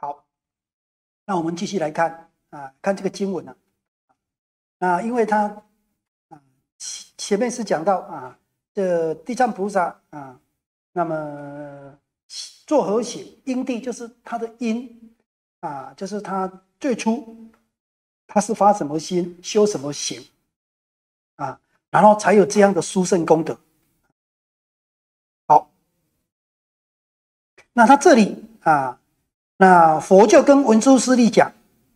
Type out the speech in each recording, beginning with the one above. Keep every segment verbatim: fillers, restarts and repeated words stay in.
好，那我们继续来看啊，看这个经文啊。啊，因为它啊前面是讲到啊，这地藏菩萨啊，那么作何行？因地就是他的因啊，就是他最初他是发什么心，修什么行啊，然后才有这样的殊胜功德。好，那他这里啊，那佛就跟文殊师利讲，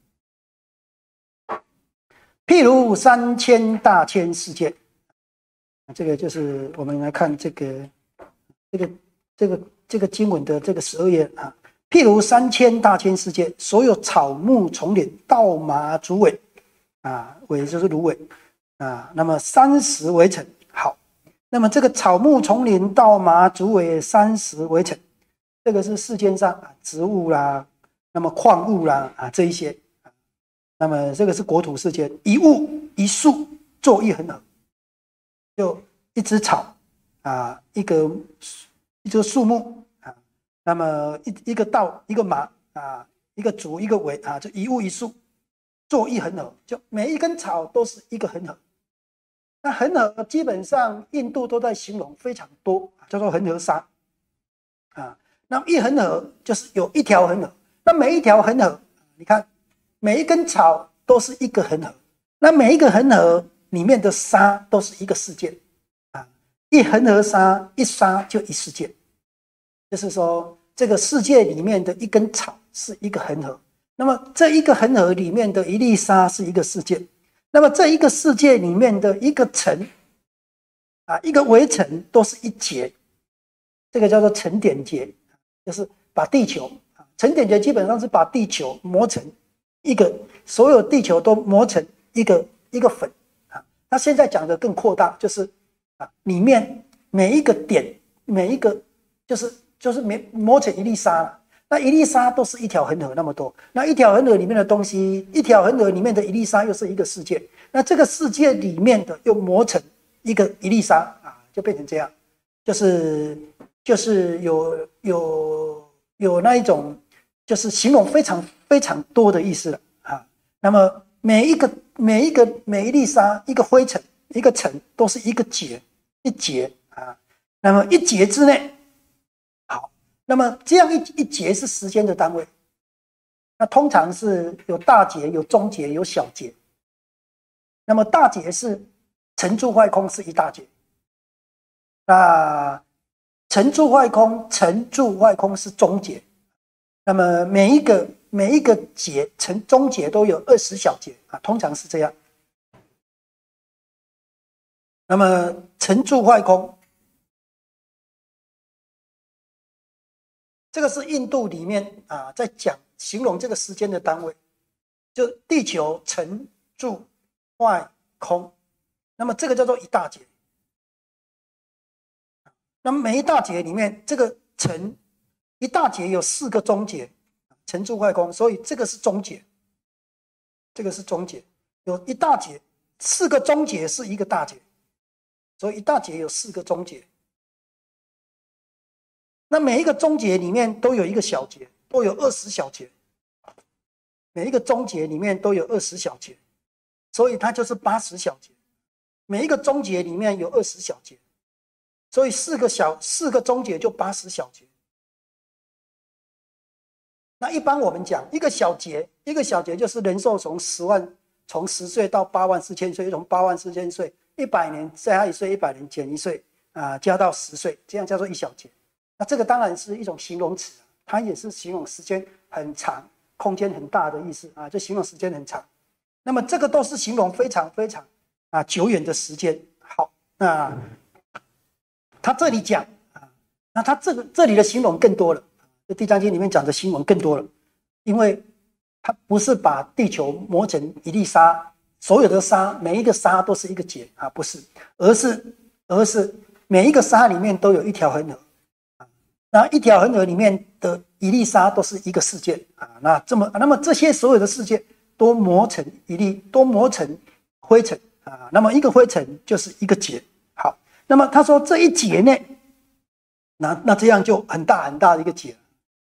譬如三千大千世界，这个就是我们来看这个这个这个这个经文的这个十二页啊。譬如三千大千世界，所有草木丛林、稻麻竹苇啊，苇就是芦苇啊，那么三十为尘。好，那么这个草木丛林、稻麻竹苇三十为尘，这个是世间上啊植物啦，那么矿物啦啊这一些。那么这个是国土世间，一物一树作一恒河，就一枝草啊，一个一棵树木啊，那么一一个稻一个麻啊，一个竹一个苇啊，就一物一树作一恒河，就每一根草都是一个恒河。那恒河基本上印度都在形容非常多，叫做恒河沙啊。那一恒河就是有一条恒河，那每一条恒河，你看。每一根草都是一个恒河，那每一个恒河里面的沙都是一个世界啊！一恒河沙，一沙就一世界，就是说这个世界里面的一根草是一个恒河，那么这一个恒河里面的一粒沙是一个世界，那么这一个世界里面的一个尘啊，一个微尘都是一节，这个叫做尘点节，就是把地球啊，尘点节基本上是把地球磨成。一个所有地球都磨成一个一个粉啊，那现在讲的更扩大，就是啊，里面每一个点，每一个就是就是磨磨成一粒沙了。那一粒沙都是一条恒河那么多，那一条恒河里面的东西，一条恒河里面的一粒沙又是一个世界，那这个世界里面的又磨成一个一粒沙啊，就变成这样，就是就是有有有那一种。就是形容非常非常多的意思了啊。那么每一个每一个每一粒沙，一个灰尘，一个尘，都是一个节，一节啊。那么一节之内，好，那么这样一一节是时间的单位。那通常是有大节、有中节、有小节。那么大节是成住坏空是一大节，那成住坏空，成住坏空是中节。那么每一个每一个节成中节都有二十小节啊，通常是这样。那么成住坏空，这个是印度里面啊，在讲形容这个时间的单位，就地球成住坏空，那么这个叫做一大节。那么每一大节里面，这个成。一大节有四个中节，成住坏空，所以这个是中节，这个是中节，有一大节，四个中节是一个大节，所以一大节有四个中节。那每一个中节里面都有一个小节，都有二十小节，每一个中节里面都有二十小节，所以它就是八十小节。每一个中节里面有二十小节，所以四个小四个中节就八十小节。那一般我们讲一个小节，一个小节就是人寿从十万，从十岁到八万四千岁，从八万四千岁，一百年加一岁，一百年减一岁啊，加到十岁，这样叫做一小节。那这个当然是一种形容词，它也是形容时间很长、空间很大的意思啊，就形容时间很长。那么这个都是形容非常非常啊久远的时间。好，那他这里讲啊，那他这个这里的形容更多了。这《地藏经》里面讲的新闻更多了，因为它不是把地球磨成一粒沙，所有的沙每一个沙都是一个节啊，不是，而是而是每一个沙里面都有一条恒河啊，那一条恒河里面的一粒沙都是一个世界啊，那这么那么这些所有的世界都磨成一粒，都磨成灰尘啊，那么一个灰尘就是一个节。好，那么他说这一节呢，那那这样就很大很大的一个节。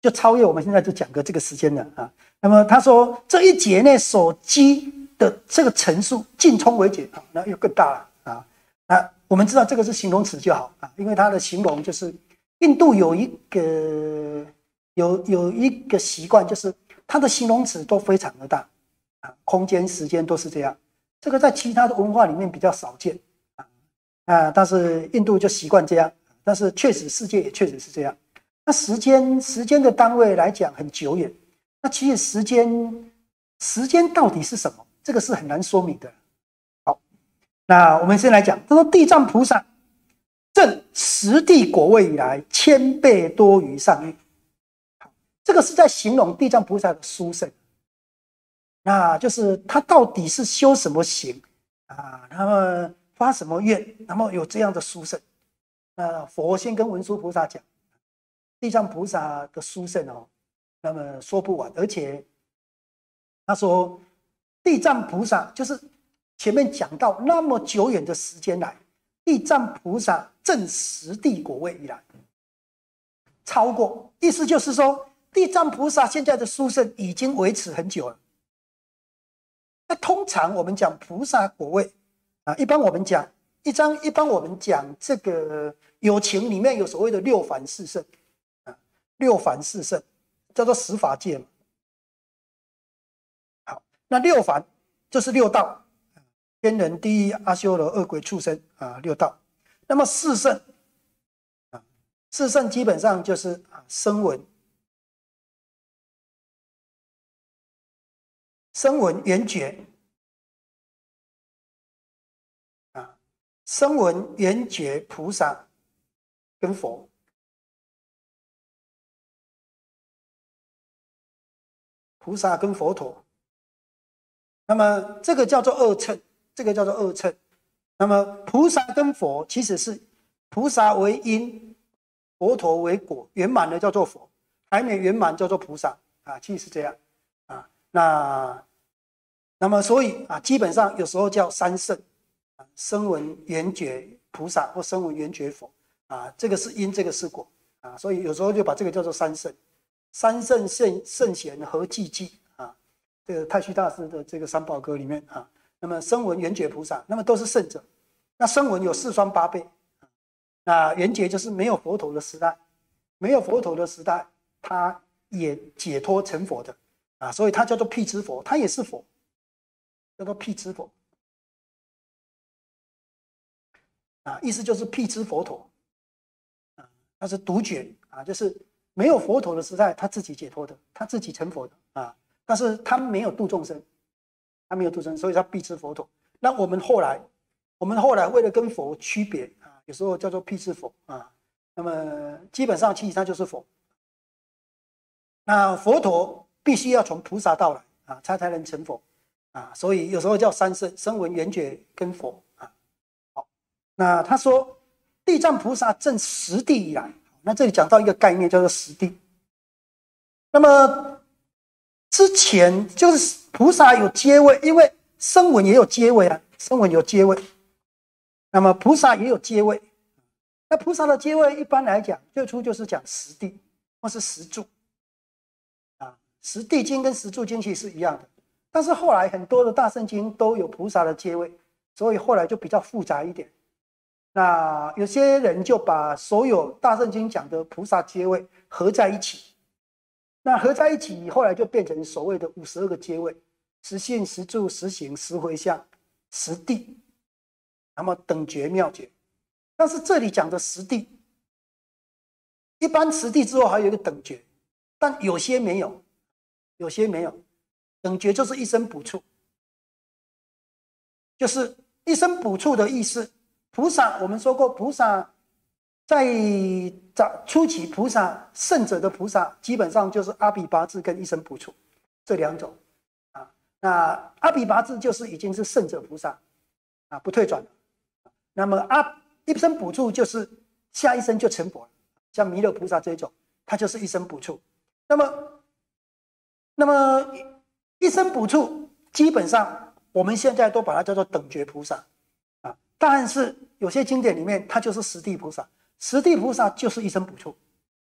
就超越我们现在就讲的这个时间了啊。那么他说这一节内所积的这个层数尽充为解啊，那又更大了啊。那我们知道这个是形容词就好啊，因为它的形容就是印度有一个有有一个习惯，就是它的形容词都非常的大啊，空间时间都是这样。这个在其他的文化里面比较少见啊，啊，但是印度就习惯这样，但是确实世界也确实是这样。那时间时间的单位来讲很久远，那其实时间时间到底是什么？这个是很难说明的。好，那我们先来讲，他说地藏菩萨证十地果位以来，千倍多于上欲。这个是在形容地藏菩萨的殊胜，那就是他到底是修什么行啊？那么发什么愿，那么有这样的殊胜。那佛先跟文殊菩萨讲，地藏菩萨的殊胜哦，那么说不完，而且他说地藏菩萨就是前面讲到那么久远的时间来，地藏菩萨证十地果位以来，超过，意思就是说地藏菩萨现在的殊胜已经维持很久了。那通常我们讲菩萨果位啊，一般我们讲一张，一般我们讲这个有情里面有所谓的六凡四圣啊，六凡四圣叫做十法界嘛。好，那六凡就是六道，天人、地狱、阿修罗、恶鬼、畜生啊，六道。那么四圣啊，四圣基本上就是啊声闻。声闻缘觉啊，声闻缘觉菩萨跟佛，菩萨跟佛陀，那么这个叫做二乘，这个叫做二乘。那么菩萨跟佛其实是菩萨为因，佛陀为果，圆满的叫做佛，还没圆满叫做菩萨啊，其实是这样啊。那那么所以啊，基本上有时候叫三圣啊，声闻缘觉菩萨或声闻缘觉佛啊，这个是因，这个是果啊，所以有时候就把这个叫做三圣，三圣圣圣贤合济济啊，这个太虚大师的这个三宝歌里面啊，那么声闻缘觉菩萨，那么都是圣者。那声闻有四双八倍，那缘觉就是没有佛陀的时代，没有佛陀的时代，他也解脱成佛的啊，所以他叫做辟支佛，他也是佛。叫做辟支佛啊，意思就是辟支佛陀啊，他是独觉啊，就是没有佛陀的时代，他自己解脱的，他自己成佛的啊，但是他没有度众生，他没有度众生，所以他辟支佛陀。那我们后来，我们后来为了跟佛区别啊，有时候叫做辟支佛啊，那么基本上其实他就是佛。那佛陀必须要从菩萨道来啊，他才能成佛。啊，所以有时候叫三圣，声闻缘觉跟佛啊。好，那他说地藏菩萨证十地以来，那这里讲到一个概念叫做十地。那么之前就是菩萨有阶位，因为声闻也有阶位啊，声闻有阶位，那么菩萨也有阶位。那菩萨的阶位一般来讲，最初就是讲十地或是十住啊，十地经跟十住经其实是一样的。但是后来很多的大圣经都有菩萨的阶位，所以后来就比较复杂一点。那有些人就把所有大圣经讲的菩萨阶位合在一起，那合在一起后来就变成所谓的五十二个阶位：十信、十住、十行、十回向、十地，那么等觉、妙觉。但是这里讲的十地，一般十地之后还有一个等觉，但有些没有，有些没有。等觉就是一生补处，就是一生补处的意思。菩萨我们说过，菩萨在早初期，菩萨圣者的菩萨基本上就是阿比跋致跟一生补处这两种啊。那阿比跋致就是已经是圣者菩萨啊，不退转了。那么阿一生补处就是下一生就成佛了，像弥勒菩萨这种，他就是一生补处。那么，那么。一生补处基本上我们现在都把它叫做等觉菩萨啊，但是有些经典里面它就是十地菩萨，十地菩萨就是一生补处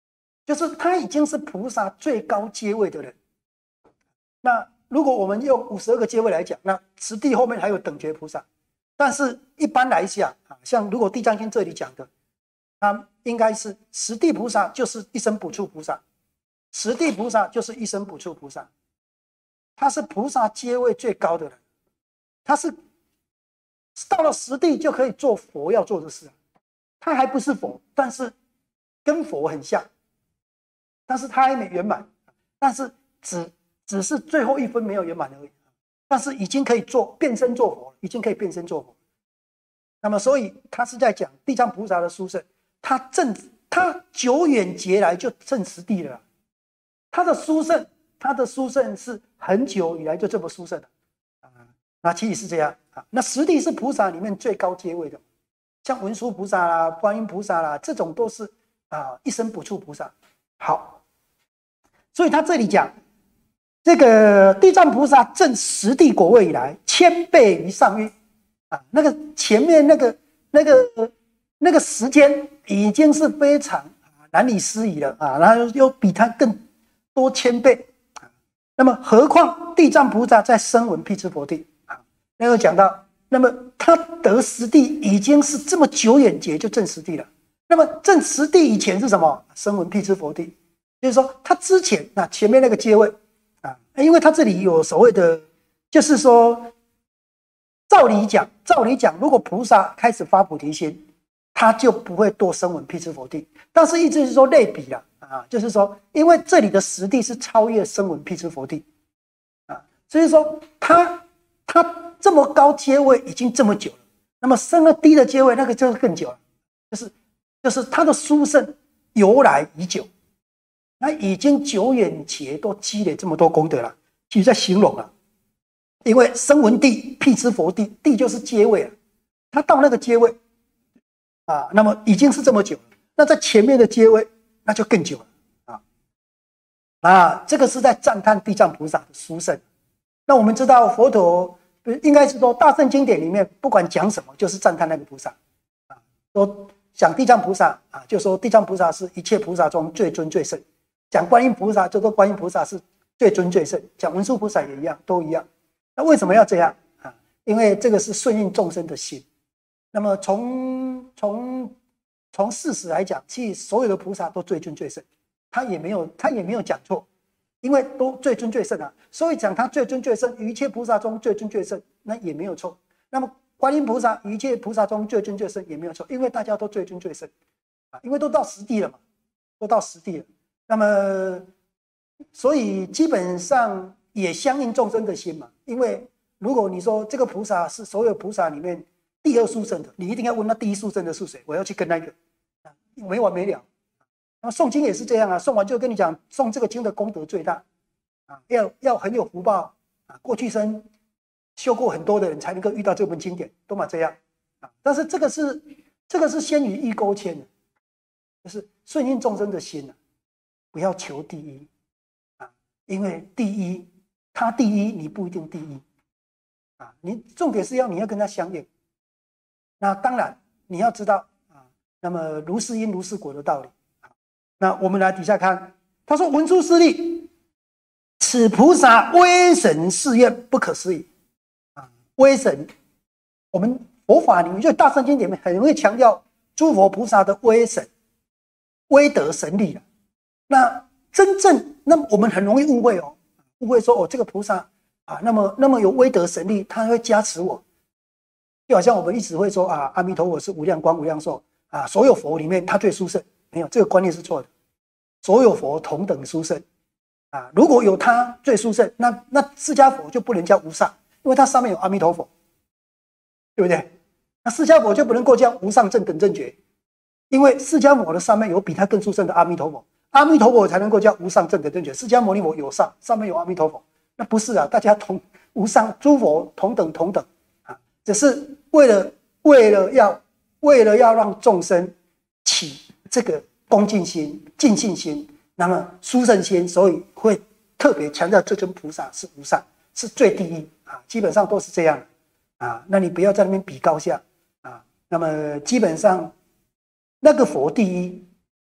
就是他已经是菩萨最高阶位的人。那如果我们用五十二个阶位来讲，那十地后面还有等觉菩萨，但是一般来讲啊，像如果《地藏经》这里讲的，他应该是十地菩萨就是一生补处菩萨，十地菩萨就是一生补处菩萨，他是菩萨阶位最高的人，他是到了十地就可以做佛要做的事，他还不是佛，但是跟佛很像，但是他还没圆满，但是只只是最后一分没有圆满而已，但是已经可以做变身做佛，已经可以变身做佛。那么，所以他是在讲地藏菩萨的殊胜，他证他久远劫来就证十地了，他的殊胜，他的殊胜是很久以来就这么殊胜的啊。那其实是这样啊。那十地是菩萨里面最高阶位的，像文殊菩萨啦、观音菩萨啦，这种都是啊一生补处菩萨。好，所以他这里讲。这个地藏菩萨证十地果位以来，千倍于上欲啊，那个前面那个那个那个时间已经是非常难以思议了啊，然后又比他更多千倍啊。那么何况地藏菩萨在声闻辟支佛地啊，那个讲到，那么他得十地已经是这么久远劫就证十地了。那么证十地以前是什么？声闻辟支佛地，就是说他之前那前面那个阶位。啊，因为他这里有所谓的，就是说，照理讲，照理讲，如果菩萨开始发菩提心，他就不会堕声闻辟支佛地。但是意思是说类比了啊，就是说，因为这里的实地是超越声闻辟支佛地啊，所以说他他这么高阶位已经这么久了，那么升了低的阶位，那个就是更久了，就是就是他的殊胜由来已久。那已经久远劫都积累这么多功德了，其实在形容了，因为声闻地、辟支佛地，地就是阶位了，他到那个阶位啊，那么已经是这么久了，那在前面的阶位那就更久了啊。啊，这个是在赞叹地藏菩萨的殊胜。那我们知道佛陀应该是说大乘经典里面不管讲什么，就是赞叹那个菩萨啊，说讲地藏菩萨啊，就说地藏菩萨是一切菩萨中最尊最圣。讲观音菩萨，就说观音菩萨是最尊最圣；讲文殊菩萨也一样，都一样。那为什么要这样啊？因为这个是顺应众生的心。那么从从从事实来讲，其实所有的菩萨都最尊最圣，他也没有他也没有讲错，因为都最尊最圣啊。所以讲他最尊最圣，于一切菩萨中最尊最圣，那也没有错。那么观音菩萨于一切菩萨中最尊最圣也没有错，因为大家都最尊最圣啊，因为都到十地了嘛，都到十地了。那么，所以基本上也相应众生的心嘛。因为如果你说这个菩萨是所有菩萨里面第二殊胜的，你一定要问那第一殊胜的是谁，我要去跟那个，没完没了。那么诵经也是这样啊，诵完就跟你讲，诵这个经的功德最大啊，要要很有福报啊，过去生修过很多的人才能够遇到这本经典，都嘛这样啊。但是这个是这个是先于意勾牵的，就是顺应众生的心啊。不要求第一啊，因为第一他第一，你不一定第一啊。你重点是要你要跟他相应。那当然你要知道啊，那么如是因如是果的道理。那我们来底下看，他说文殊师利，此菩萨威神誓愿不可思议啊。威神，我们佛法里面就大乘经里面很容易强调诸佛菩萨的威神、威德神力了。那真正，那我们很容易误会哦，误会说哦，这个菩萨啊，那么那么有威德神力，他会加持我，就好像我们一直会说啊，阿弥陀佛是无量光无量寿啊，所有佛里面他最殊胜，没有，这个观念是错的，所有佛同等殊胜啊，如果有他最殊胜，那那释迦佛就不能叫无上，因为他上面有阿弥陀佛，对不对？那释迦佛就不能够叫无上正等正觉，因为释迦佛的上面有比他更殊胜的阿弥陀佛。阿弥陀佛才能够叫无上正等正觉，释迦牟尼佛有上，上面有阿弥陀佛，那不是啊，大家同无上诸佛同等同等啊，只是为了为了要为了要让众生起这个恭敬心、敬信心，那么殊胜心，所以会特别强调这尊菩萨是无上，是最第一啊，基本上都是这样啊。那你不要在那边比高下啊。那么基本上那个佛第一。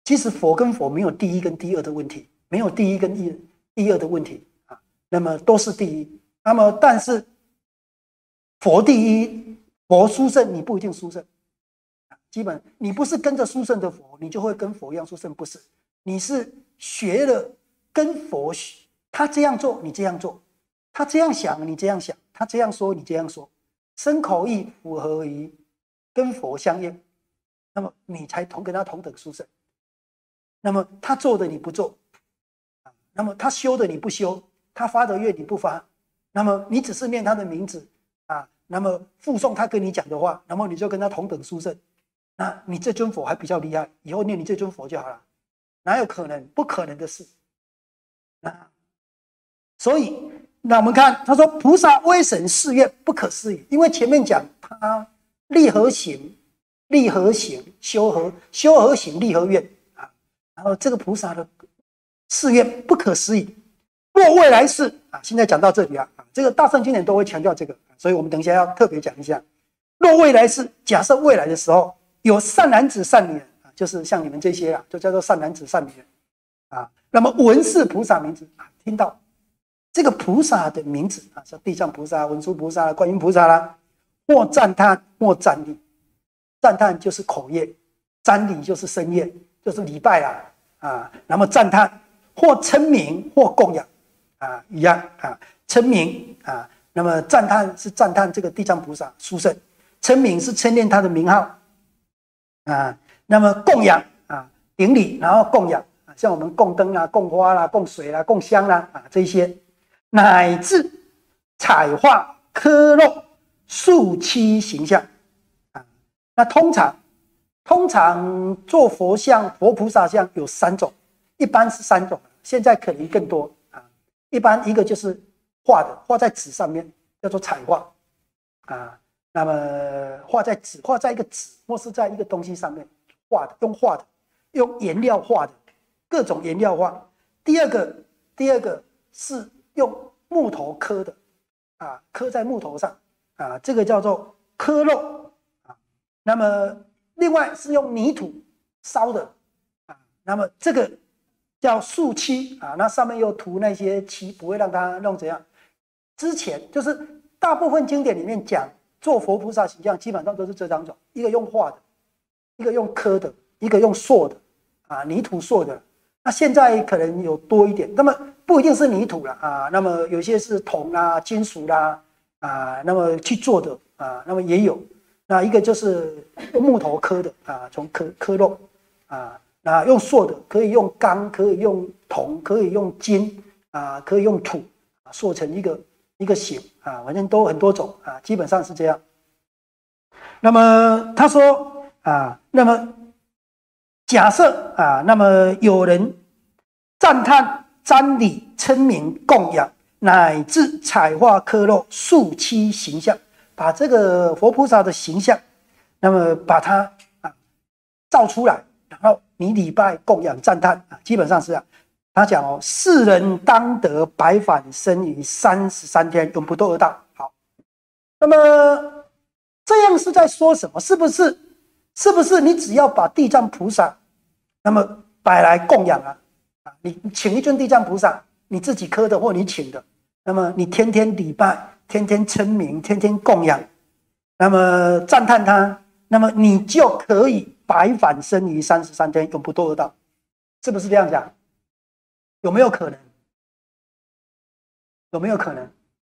其实佛跟佛没有第一跟第二的问题，没有第一跟第第二的问题啊，那么都是第一。那么但是佛第一，佛殊胜，你不一定殊胜。基本你不是跟着殊胜的佛，你就会跟佛一样殊胜，不是？你是学了跟佛学，他这样做，你这样做；他这样想，你这样想；他这样说，你这样说，身口意符合于跟佛相应，那么你才同跟他同等殊胜。那么他做的你不做，那么他修的你不修，他发的愿你不发，那么你只是念他的名字啊，那么附送他跟你讲的话，那么你就跟他同等殊胜。那你这尊佛还比较厉害，以后念你这尊佛就好了，哪有可能？不可能的事。啊，所以那我们看他说菩萨威神誓愿不可思议，因为前面讲他立何行，立何行，修何修何行，立何愿啊。然后这个菩萨的誓愿不可思议。若未来世啊，现在讲到这里啊，这个大圣经典都会强调这个，所以我们等一下要特别讲一下。若未来世，假设未来的时候有善男子、善女人啊，就是像你们这些啊，就叫做善男子、善女人啊。那么闻是菩萨名字啊，听到这个菩萨的名字啊，像地藏菩萨、文殊菩萨、观音菩萨啦，或赞叹，或赞礼。赞叹就是口业，瞻礼就是身业，就是礼拜啦啊。那么赞叹或称名或供养啊，一样啊，称名啊。那么赞叹是赞叹这个地藏菩萨殊胜，称名是称念他的名号啊。那么供养啊，顶礼然后供养啊，像我们供灯啦、供花啦、供水啦、供香啦啊，这些，乃至彩画刻镂塑漆形象。那通常，通常做佛像、佛菩萨像有三种，一般是三种，现在可能更多啊。一般一个就是画的，画在纸上面，叫做彩画啊。那么画在纸，画在一个纸或是在一个东西上面画的，用画的，用颜料画的，各种颜料画。第二个，第二个是用木头刻的啊，刻在木头上啊，这个叫做刻镂。那么，另外是用泥土烧的啊，那么这个叫塑漆啊，那上面又涂那些漆，不会让它弄怎样。之前就是大部分经典里面讲做佛菩萨形象，基本上都是这两种：一个用画的，一个用刻的，一个用塑的啊，泥土塑的。那现在可能有多一点，那么不一定是泥土了啊，那么有些是铜啦、金属啦啊，那么去做的啊，那么也有。那一个就是用木头刻的啊，从刻刻镂啊，那用塑的可以用钢，可以用铜，可以用金啊，可以用土啊，塑成一个一个形啊，反正都很多种啊，基本上是这样。那么他说啊，那么假设啊，那么有人赞叹、瞻礼、称名、供养，乃至彩画刻镂、塑漆形象。把这个佛菩萨的形象，那么把它啊造出来，然后你礼拜、供养、赞叹啊，基本上是这样。他讲哦，世人当得百返身于三十三天，永不堕恶道。好，那么这样是在说什么？是不是？是不是你只要把地藏菩萨，那么摆来供养啊？啊，你请一尊地藏菩萨，你自己刻的或你请的，那么你天天礼拜。天天称名，天天供养，那么赞叹他，那么你就可以百返身于三十三天，永不堕恶道，是不是这样讲？有没有可能？有没有可能？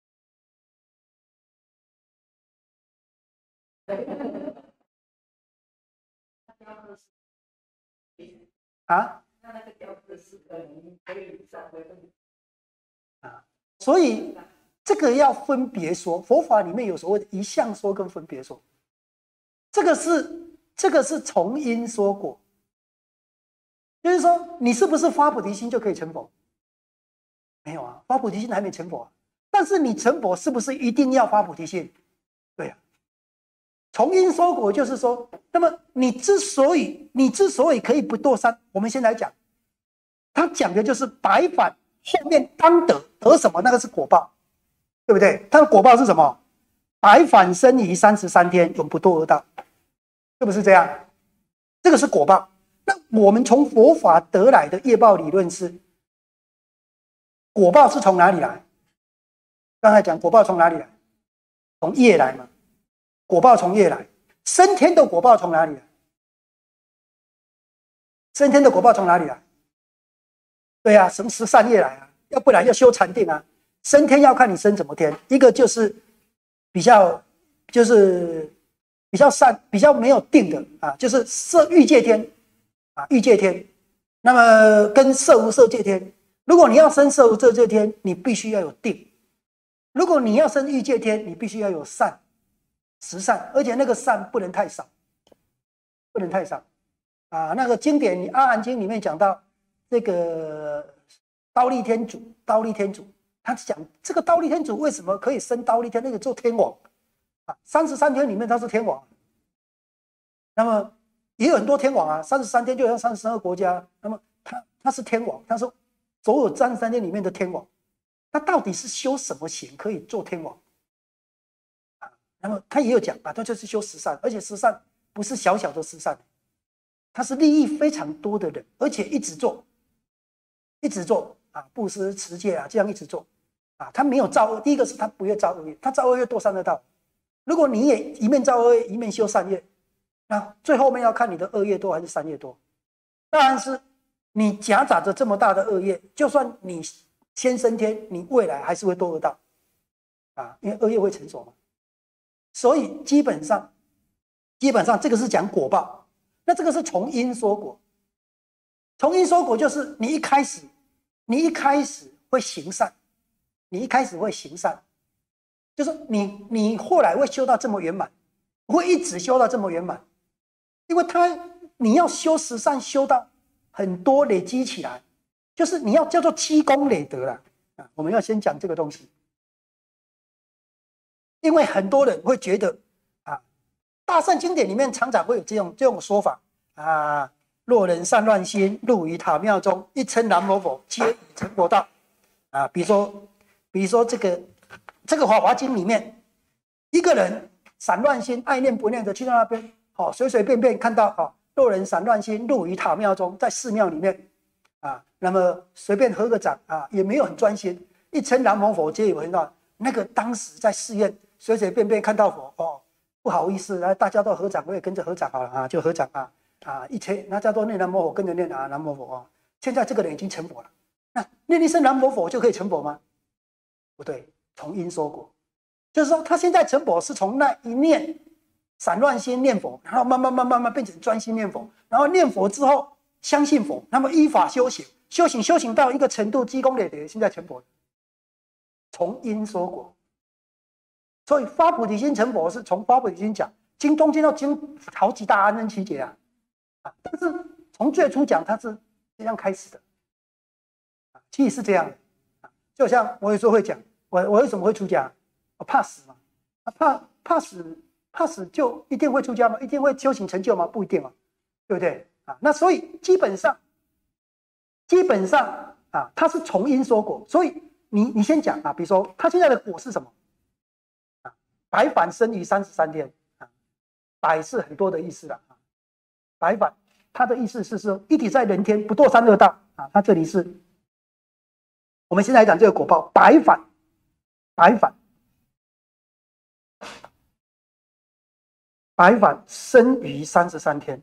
啊？啊，所以。这个要分别说，佛法里面有所谓的一项说跟分别说，这个是这个是从因说果，就是说你是不是发菩提心就可以成佛？没有啊，发菩提心还没成佛啊。但是你成佛是不是一定要发菩提心？对啊，从因说果就是说，那么你之所以你之所以可以不堕三，我们先来讲，他讲的就是百返后面当得得什么，那个是果报。对不对？它的果报是什么？百返身于三十三天，永不堕恶道，是不是这样？这个是果报。 那我们从佛法得来的业报理论是，果报是从哪里来？刚才讲果报从哪里来？从业来嘛。果报从业来，升天的果报从哪里来？升天的果报从哪里来？对啊，从十善业来啊，要不然要修禅定啊。升天要看你升什么天，一个就是比较就是比较善、比较没有定的啊，就是色欲界天啊，欲界天。那么跟色无色界天，如果你要升色无色界天，你必须要有定；如果你要升欲界天，你必须要有善。十善，而且那个善不能太少，不能太少啊！那个经典，《阿含经》里面讲到这个忉利天主，忉利天主，他讲这个忉利天主为什么可以升忉利天，那个做天王啊？三十三天里面他是天王，那么也有很多天王啊，三十三天就像三十三个国家，那么他他是天王，他是所有三十三天里面的天王，那到底是修什么行可以做天王？那么他也有讲啊，他就是修十善，而且十善不是小小的十善，他是利益非常多的人，而且一直做，一直做啊，布施、持戒啊，这样一直做啊，他没有造恶。第一个是他不会造恶业，他造恶业堕三恶道。如果你也一面造恶业，一面修善业，那最后面要看你的恶业多还是善业多。当然是你夹杂着这么大的恶业，就算你先升天，你未来还是会堕恶道啊，因为恶业会成熟嘛。所以基本上，基本上这个是讲果报，那这个是从因说果。从因说果就是你一开始，你一开始会行善，你一开始会行善，就是你你后来会修到这么圆满，会一直修到这么圆满，因为他你要修十善修到很多累积起来，就是你要叫做积功累德啦啊，我们要先讲这个东西。因为很多人会觉得啊，大乘经典里面常常会有这种这种说法啊，若人散乱心，入于塔庙中，一称南无佛，皆已成佛道啊。比如说，比如说这个这个《法华经》里面，一个人散乱心，爱念不念的去到那边，好、哦、随随便便看到啊、哦，若人散乱心，入于塔庙中，在寺庙里面啊，那么随便合个掌啊，也没有很专心，一称南无佛，皆已成道。那个当时在寺院。随随便便看到佛哦，不好意思，来大家都合掌，我也跟着合掌好了啊，就合掌啊啊，一切大家都念南无佛，跟着念啊南无佛啊。现在这个人已经成佛了，那念一声南无佛就可以成佛吗？不对，从因说果，就是说他现在成佛是从那一念散乱心念佛，然后慢慢慢慢慢变成专心念佛，然后念佛之后相信佛，那么依法修行，修行修行到一个程度，积功累德，现在成佛，从因说果。所以发菩提心成佛是从发菩提心讲，经中间要经好几大安忍期劫啊，啊，但是从最初讲它是这样开始的，啊，其实是这样的，啊，就像我有时候会讲，我我为什么会出家？我怕死嘛，啊，怕怕死，怕死就一定会出家吗？一定会修行成就吗？不一定啊，对不对？啊，那所以基本上，基本上啊，它是从因说果，所以你你先讲啊，比如说它现在的果是什么？百返生于三十三天啊，百是很多的意思了啊。百返，它的意思是说一体在人天，不堕三恶道啊。它这里是，我们先来讲这个果报，百返，百返，百返生于三十三天，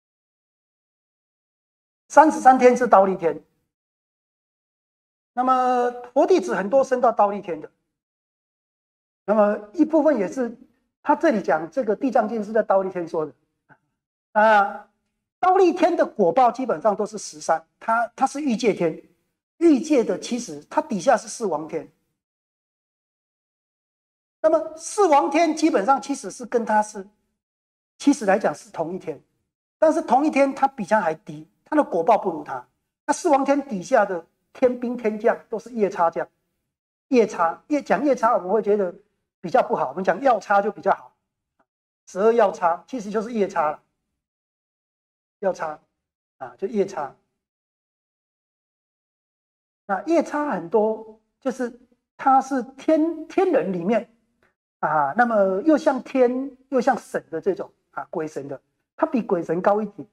三十三天是忉利天。那么佛弟子很多升到忉利天的。那么一部分也是，他这里讲这个地藏经是在忉利天说的，啊，忉利天的果报基本上都是十善，它它是欲界天，欲界的其实它底下是四王天，那么四王天基本上其实是跟它是，其实来讲是同一天，但是同一天它比它还低，它的果报不如它。那四王天底下的天兵天将都是夜叉将，夜叉夜讲夜叉我们会觉得比较不好，我们讲药叉就比较好。十二药叉其实就是夜叉了，药叉啊，就夜叉。那夜叉很多，就是它是天天人里面啊，那么又像天又像神的这种啊，鬼神的，它比鬼神高一点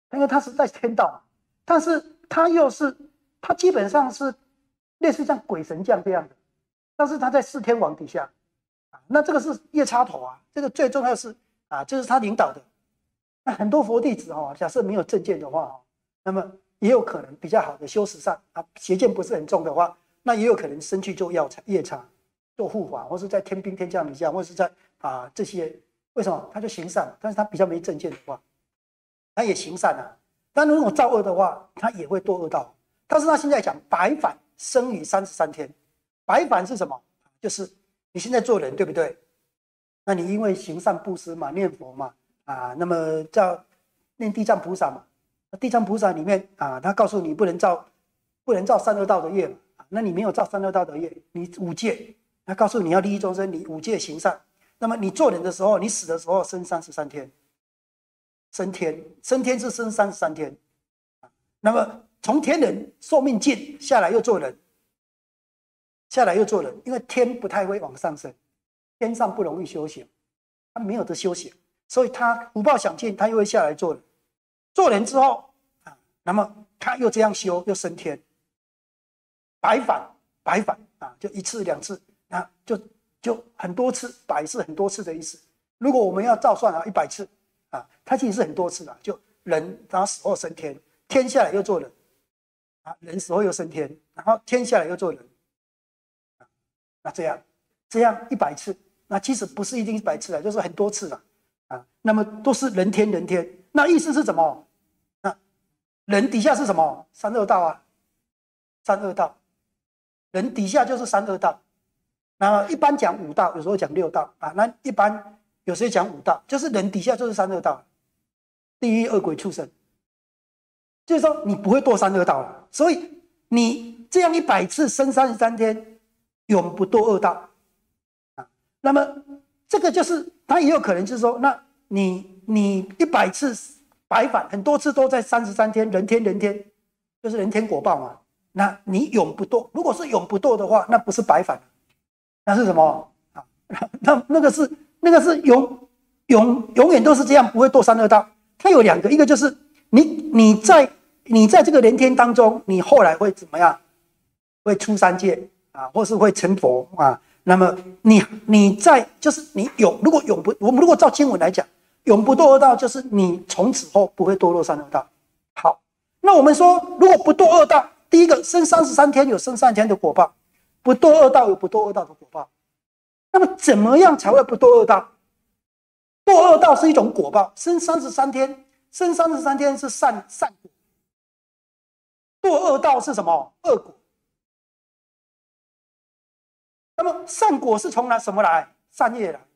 因为他是在天道，但是他又是他基本上是类似像鬼神将这样的，但是他在四天王底下，啊，那这个是夜叉头啊，这个最重要是啊，这是他领导的。那很多佛弟子哦，假设没有正见的话哦，那么也有可能比较好的修持上啊，邪见不是很重的话，那也有可能生去做药叉夜叉，做护法，或是在天兵天将底下，或是在啊这些，为什么他就行善，但是他比较没正见的话，他也行善啊。但如果造恶的话，他也会堕恶道。但是他现在讲白返生于三十三天，白返是什么？就是你现在做人对不对？那你因为行善布施嘛，念佛嘛，啊，那么叫念地藏菩萨嘛。地藏菩萨里面啊，他告诉你不能造，不能造三恶道的业嘛。那你没有造三恶道的业，你五戒，他告诉你要利益众生，你五戒行善。那么你做人的时候，你死的时候生三十三天，升天，升天是升三十三天。那么从天人寿命尽下来又做人，下来又做人，因为天不太会往上升，天上不容易修行，他没有得修行，所以他福报享尽，他又会下来做人。做人之后啊，那么他又这样修，又升天，白返白返啊，就一次两次啊，就就很多次，百是很多次的意思。如果我们要照算啊，一百次啊，他其实是很多次啊，就人然后死后升天，天下来又做人啊，人死后又升天，然后天下来又做人啊，那这样这样一百次，那其实不是一定一百次啊，就是很多次了啊，那么都是人天人天，那意思是什么？人底下是什么？三恶道啊，三恶道，人底下就是三恶道。那么一般讲五道，有时候讲六道啊。那一般有时候讲五道，就是人底下就是三恶道，地狱、恶鬼、畜生。就是说你不会堕三恶道了，所以你这样一百次生三十三天，永不堕恶道啊。那么这个就是他也有可能就是说，那你你一百次。白返很多次都在三十三天，人天人天，就是人天果报嘛。那你永不堕，如果是永不堕的话，那不是白返，那是什么啊？那那个是那个是永永永远都是这样，不会堕三恶道。它有两个，一个就是你你在你在这个人天当中，你后来会怎么样？会出三界啊，或是会成佛啊。那么你你在就是你永如果永不，我们如果照经文来讲。永不堕恶道，就是你从此后不会堕落三恶道。好，那我们说，如果不堕恶道，第一个生三十三天有生三天的果报，不堕恶道有不堕恶道的果报。那么怎么样才会不堕恶道？堕恶道是一种果报，生三十三天，生三十三天是善善果，堕恶道是什么？恶果。那么善果是从哪什么来？善业来。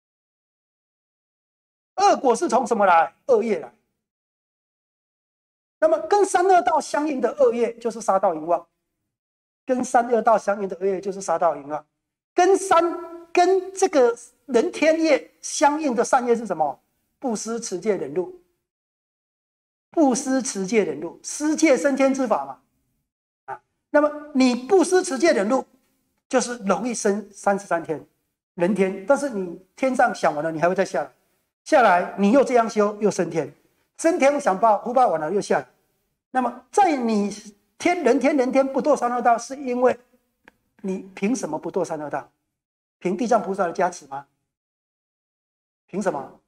恶果是从什么来？恶业来。那么跟三恶道相应的恶业就是杀盗淫妄，跟三恶道相应的恶业就是杀盗淫妄，跟三跟这个人天业相应的善业是什么？布施、持戒、忍辱。布施、持戒、忍辱，施戒升天之法嘛。啊，那么你布施、持戒、忍辱，就是容易升三十三天人天，但是你天上享完了，你还会再下来。下来，你又这样修，又升天，升天享报，福报完了又下来。那么，在你天人天人天不堕三恶道，是因为你凭什么不堕三恶道？凭地藏菩萨的加持吗？凭什么？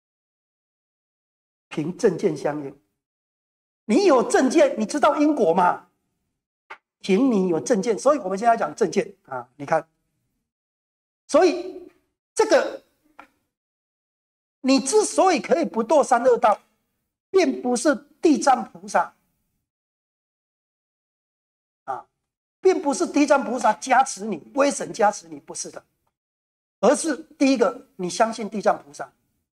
凭正见相应。你有正见，你知道因果吗？凭你有正见，所以我们现在讲正见啊，你看，所以这个。你之所以可以不堕三恶道，并不是地藏菩萨啊，并不是地藏菩萨加持你，威神加持你，不是的，而是第一个，你相信地藏菩萨，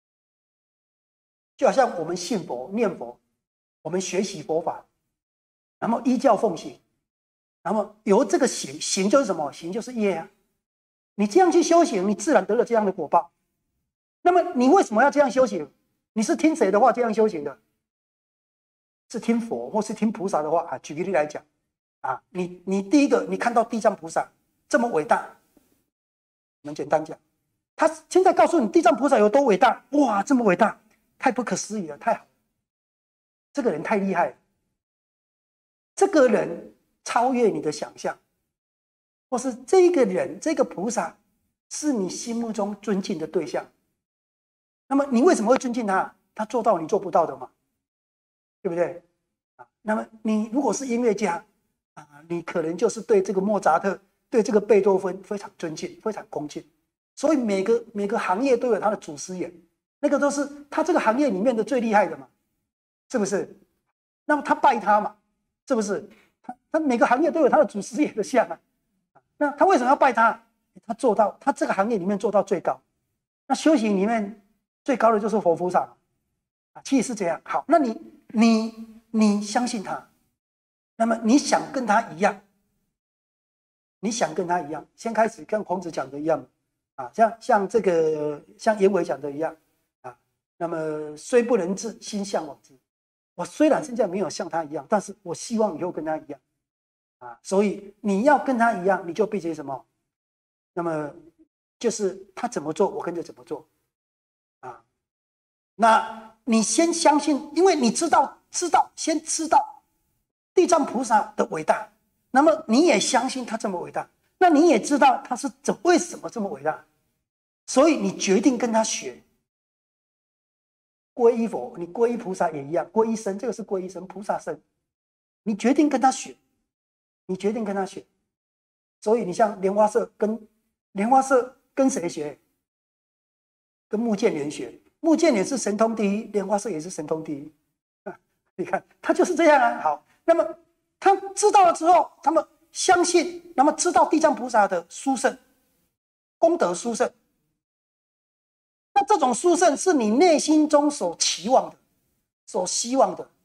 就好像我们信佛、念佛，我们学习佛法，然后依教奉行，然后由这个行，行就是什么？行就是业啊。你这样去修行，你自然得了这样的果报。那么你为什么要这样修行？你是听谁的话这样修行的？是听佛或是听菩萨的话啊？举个例来讲啊，你你第一个，你看到地藏菩萨这么伟大，我们简单讲，他现在告诉你地藏菩萨有多伟大，哇，这么伟大，太不可思议了，太好了。 这个人太厉害了，这个人超越你的想象，或是这个人这个菩萨是你心目中尊敬的对象。那么你为什么会尊敬他？他做到你做不到的嘛，对不对？啊，那么你如果是音乐家啊，你可能就是对这个莫扎特、对这个贝多芬非常尊敬、非常恭敬。所以每个每个行业都有他的祖师爷，那个都是他这个行业里面的最厉害的嘛，是不是？那么他拜他嘛，是不是？他他每个行业都有他的祖师爷的像啊。那他为什么要拜他？他做到他这个行业里面做到最高。那修行里面最高的就是佛菩萨啊，其实是这样。好，那你你你相信他，那么你想跟他一样，你想跟他一样，先开始跟孔子讲的一样啊，像像这个像颜伟讲的一样啊，那么虽不能至，心向往之。我虽然现在没有像他一样，但是我希望以后跟他一样啊，所以你要跟他一样，你就必须什么？那么就是他怎么做，我跟着怎么做啊。那你先相信，因为你知道，知道，先知道地藏菩萨的伟大，那么你也相信他这么伟大，那你也知道他是怎为什么这么伟大，所以你决定跟他学。皈依佛，你皈依菩萨也一样，皈依神，这个是皈依神，菩萨神，你决定跟他学，你决定跟他学。所以你像莲花社跟莲花社跟谁学？跟穆建连学。穆建连是神通第一，莲花社也是神通第一。啊，你看他就是这样啊。好，那么他知道了之后，他们相信，那么知道地藏菩萨的殊胜，功德殊胜。那这种殊胜是你内心中所期望的，所希望的。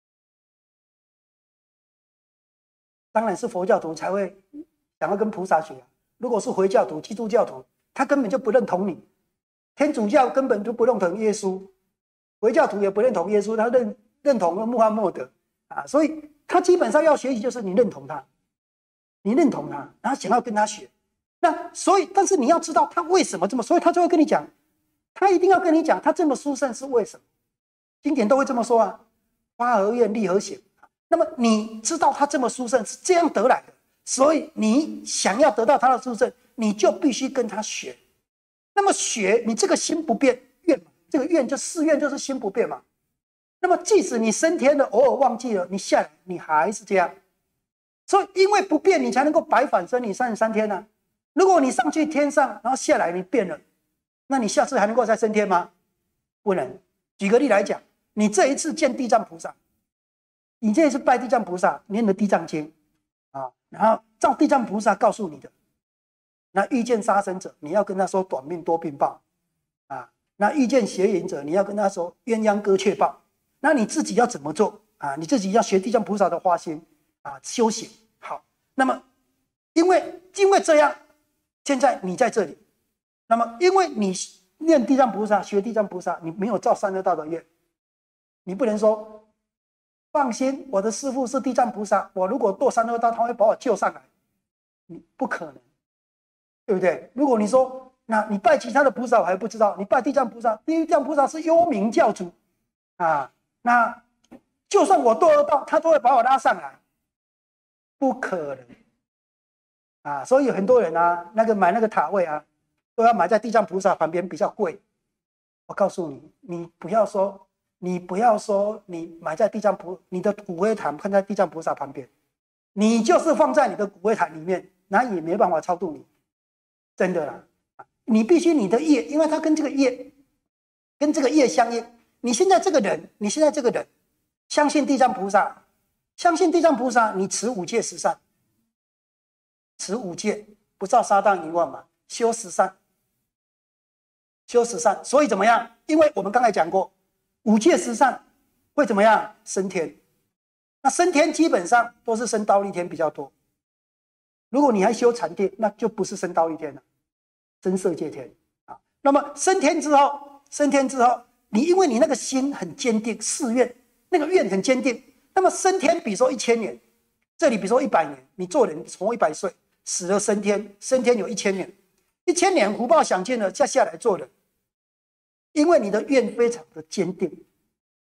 当然是佛教徒才会想要跟菩萨学啊。如果是回教徒、基督教徒，他根本就不认同你。天主教根本就不认同耶稣，回教徒也不认同耶稣，他认认同穆罕默德啊，所以他基本上要学习就是你认同他，你认同他，然后想要跟他学。那所以，但是你要知道他为什么这么，所以他就会跟你讲，他一定要跟你讲，他这么殊胜是为什么？经典都会这么说啊，发何愿，立何行。那么你知道他这么殊胜是这样得来的，所以你想要得到他的殊胜，你就必须跟他学。那么学，你这个心不变，愿嘛，这个愿就誓愿就是心不变嘛。那么即使你升天了，偶尔忘记了，你下来你还是这样。所以因为不变，你才能够白返身，你三十三天啊。如果你上去天上，然后下来你变了，那你下次还能够再升天吗？不能。举个例来讲，你这一次见地藏菩萨，你这一次拜地藏菩萨，念的地藏经啊，然后照地藏菩萨告诉你的。那遇见杀生者，你要跟他说短命多病报啊；那遇见邪淫者，你要跟他说鸳鸯歌雀报。那你自己要怎么做啊？你自己要学地藏菩萨的花心啊，修行好。那么，因为因为这样，现在你在这里，那么因为你念地藏菩萨、学地藏菩萨，你没有造三恶道的业，你不能说放心，我的师父是地藏菩萨，我如果堕三恶道，他会把我救上来，你不可能。对不对？如果你说，那你拜其他的菩萨我还不知道，你拜地藏菩萨，地藏菩萨是幽冥教主啊，那就算我堕恶道，他都会把我拉上来，不可能啊！所以有很多人啊，那个买那个塔位啊，都要买在地藏菩萨旁边比较贵。我告诉你，你不要说，你不要说你买在地藏菩，你的骨灰坛放在地藏菩萨旁边，你就是放在你的骨灰坛里面，那也没办法超度你。真的啦，你必须你的业，因为它跟这个业，跟这个业相应。你现在这个人，你现在这个人，相信地藏菩萨，相信地藏菩萨，你持五戒十善，持五戒，不造杀荡淫妄嘛，修十善，修十善。所以怎么样？因为我们刚才讲过，五戒十善会怎么样？升天。那升天基本上都是升忉利天比较多。如果你还修禅定，那就不是升忉利天了。升色界天啊，那么升天之后，升天之后，你因为你那个心很坚定，誓愿那个愿很坚定，那么升天，比如说一千年，这里比如说一百年，你做人从一百岁死了升天，升天有一千年，一千年福报享尽了，再下来做人，因为你的愿非常的坚定，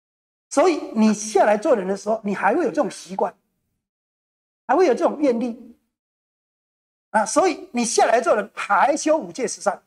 所以你下来做人的时候，你还会有这种习惯，还会有这种愿力啊，所以你下来做人还修五戒十善。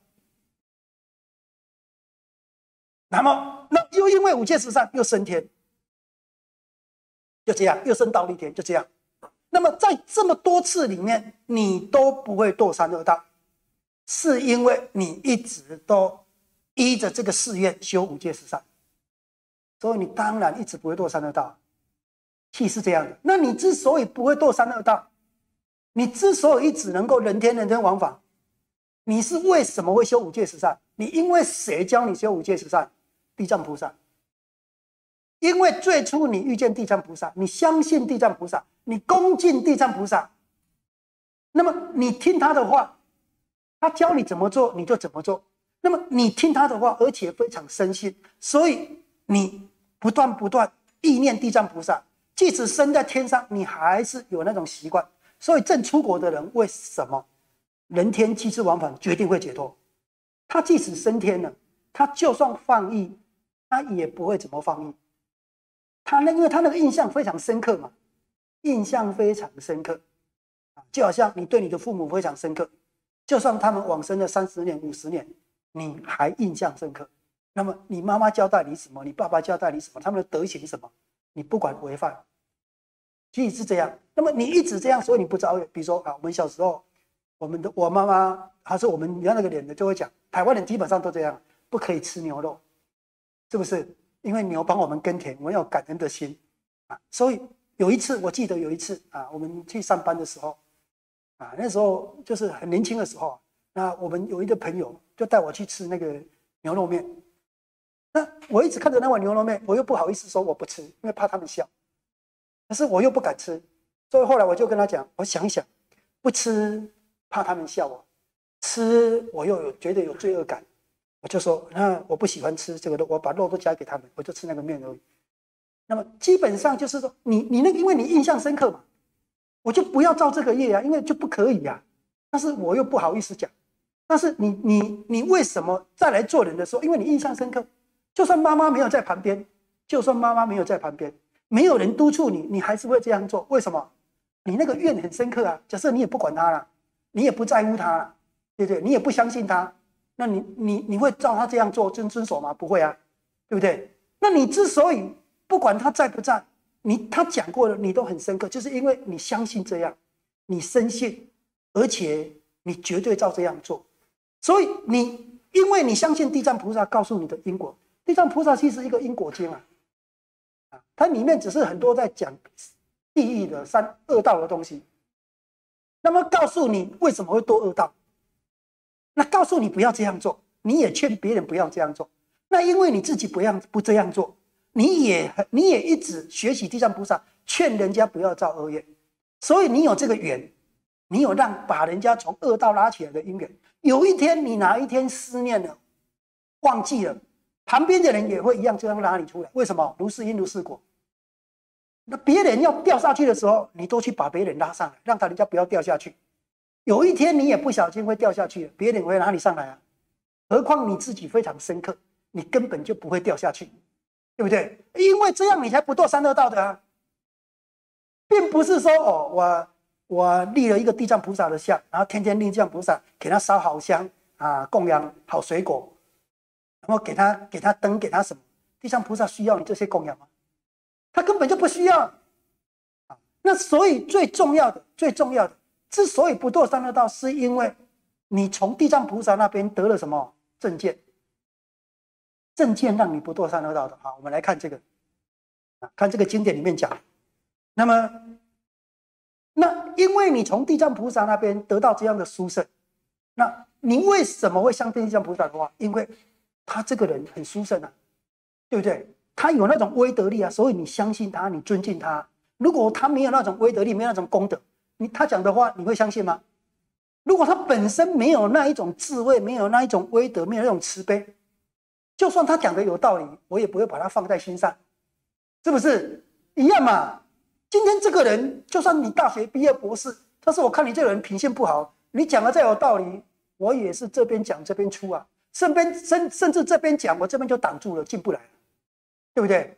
那么，那又因为五戒十善又升天，就这样又升到立天，就这样。那么在这么多次里面，你都不会堕三恶道，是因为你一直都依着这个誓愿修五戒十善，所以你当然一直不会堕三恶道。气是这样的。那你之所以不会堕三恶道，你之所以一直能够人天人天往返，你是为什么会修五戒十善？你因为谁教你修五戒十善？地藏菩萨。因为最初你遇见地藏菩萨，你相信地藏菩萨，你恭敬地藏菩萨，那么你听他的话，他教你怎么做你就怎么做。那么你听他的话，而且非常深信，所以你不断不断意念地藏菩萨，即使身在天上，你还是有那种习惯。所以正出国的人为什么人天七次往返决定会解脱？他即使升天了，他就算放逸，他也不会怎么放逸。他那因为他那个印象非常深刻嘛，印象非常深刻，就好像你对你的父母非常深刻，就算他们往生了三十年、五十年，你还印象深刻。那么你妈妈交代你什么，你爸爸交代你什么，他们的德行什么，你不管违犯，其实是这样。那么你一直这样，所以你不遭遇。比如说啊，我们小时候，我们的我妈妈还是我们原来那个脸的就会讲，台湾人基本上都这样，不可以吃牛肉，是不是？因为牛帮我们耕田，我们要有感恩的心啊。所以有一次，我记得有一次啊，我们去上班的时候啊，那时候就是很年轻的时候，那我们有一个朋友就带我去吃那个牛肉面。那我一直看着那碗牛肉面，我又不好意思说我不吃，因为怕他们笑，可是我又不敢吃，所以后来我就跟他讲，我想一想，不吃怕他们笑我，吃我又有觉得有罪恶感。我就说，那我不喜欢吃这个肉，我把肉都夹给他们，我就吃那个面而已。那么基本上就是说，你你那个，因为你印象深刻嘛，我就不要造这个业啊，因为就不可以啊。但是我又不好意思讲。但是你你你为什么再来做人的时候，因为你印象深刻，就算妈妈没有在旁边，就算妈妈没有在旁边，没有人督促你，你还是会这样做。为什么？你那个怨很深刻啊。假设你也不管他了，你也不在乎他了，对不对？你也不相信他。那你你你会照他这样做遵遵守吗？不会啊，对不对？那你之所以不管他在不在，你他讲过了，你都很深刻，就是因为你相信这样，你深信，而且你绝对照这样做，所以你因为你相信地藏菩萨告诉你的因果，地藏菩萨其实是一个因果经啊，啊，它里面只是很多在讲地狱的三恶道的东西，那么告诉你为什么会堕恶道。那告诉你不要这样做，你也劝别人不要这样做。那因为你自己不样不这样做，你也你也一直学习地藏菩萨，劝人家不要造恶业，所以你有这个缘，你有让把人家从恶道拉起来的因缘。有一天你哪一天思念了，忘记了，旁边的人也会一样这样拉你出来。为什么？如是因如是果。那别人要掉下去的时候，你都去把别人拉上来，让他人家不要掉下去。有一天你也不小心会掉下去，别人会拉你上来啊。何况你自己非常深刻，你根本就不会掉下去，对不对？因为这样你才不堕三恶道的啊，并不是说哦，我我立了一个地藏菩萨的像，然后天天立地藏菩萨，给他烧好香啊，供养好水果，然后给他给他灯，给他什么？地藏菩萨需要你这些供养吗？他根本就不需要啊。那所以最重要的，最重要的。之所以不堕三恶道，是因为你从地藏菩萨那边得了什么正见？正见让你不堕三恶道的。好，我们来看这个，看这个经典里面讲。那么，那因为你从地藏菩萨那边得到这样的殊胜，那你为什么会相信地藏菩萨的话？因为他这个人很殊胜啊，对不对？他有那种威德力啊，所以你相信他，你尊敬他。如果他没有那种威德力，没有那种功德，你他讲的话你会相信吗？如果他本身没有那一种智慧，没有那一种威德，没有那种慈悲，就算他讲的有道理，我也不会把他放在心上，是不是一样嘛？今天这个人，就算你大学毕业博士，但是我看你这个人品性不好，你讲的再有道理，我也是这边讲这边出啊，甚边甚甚至这边讲，我这边就挡住了，进不来了，对不对？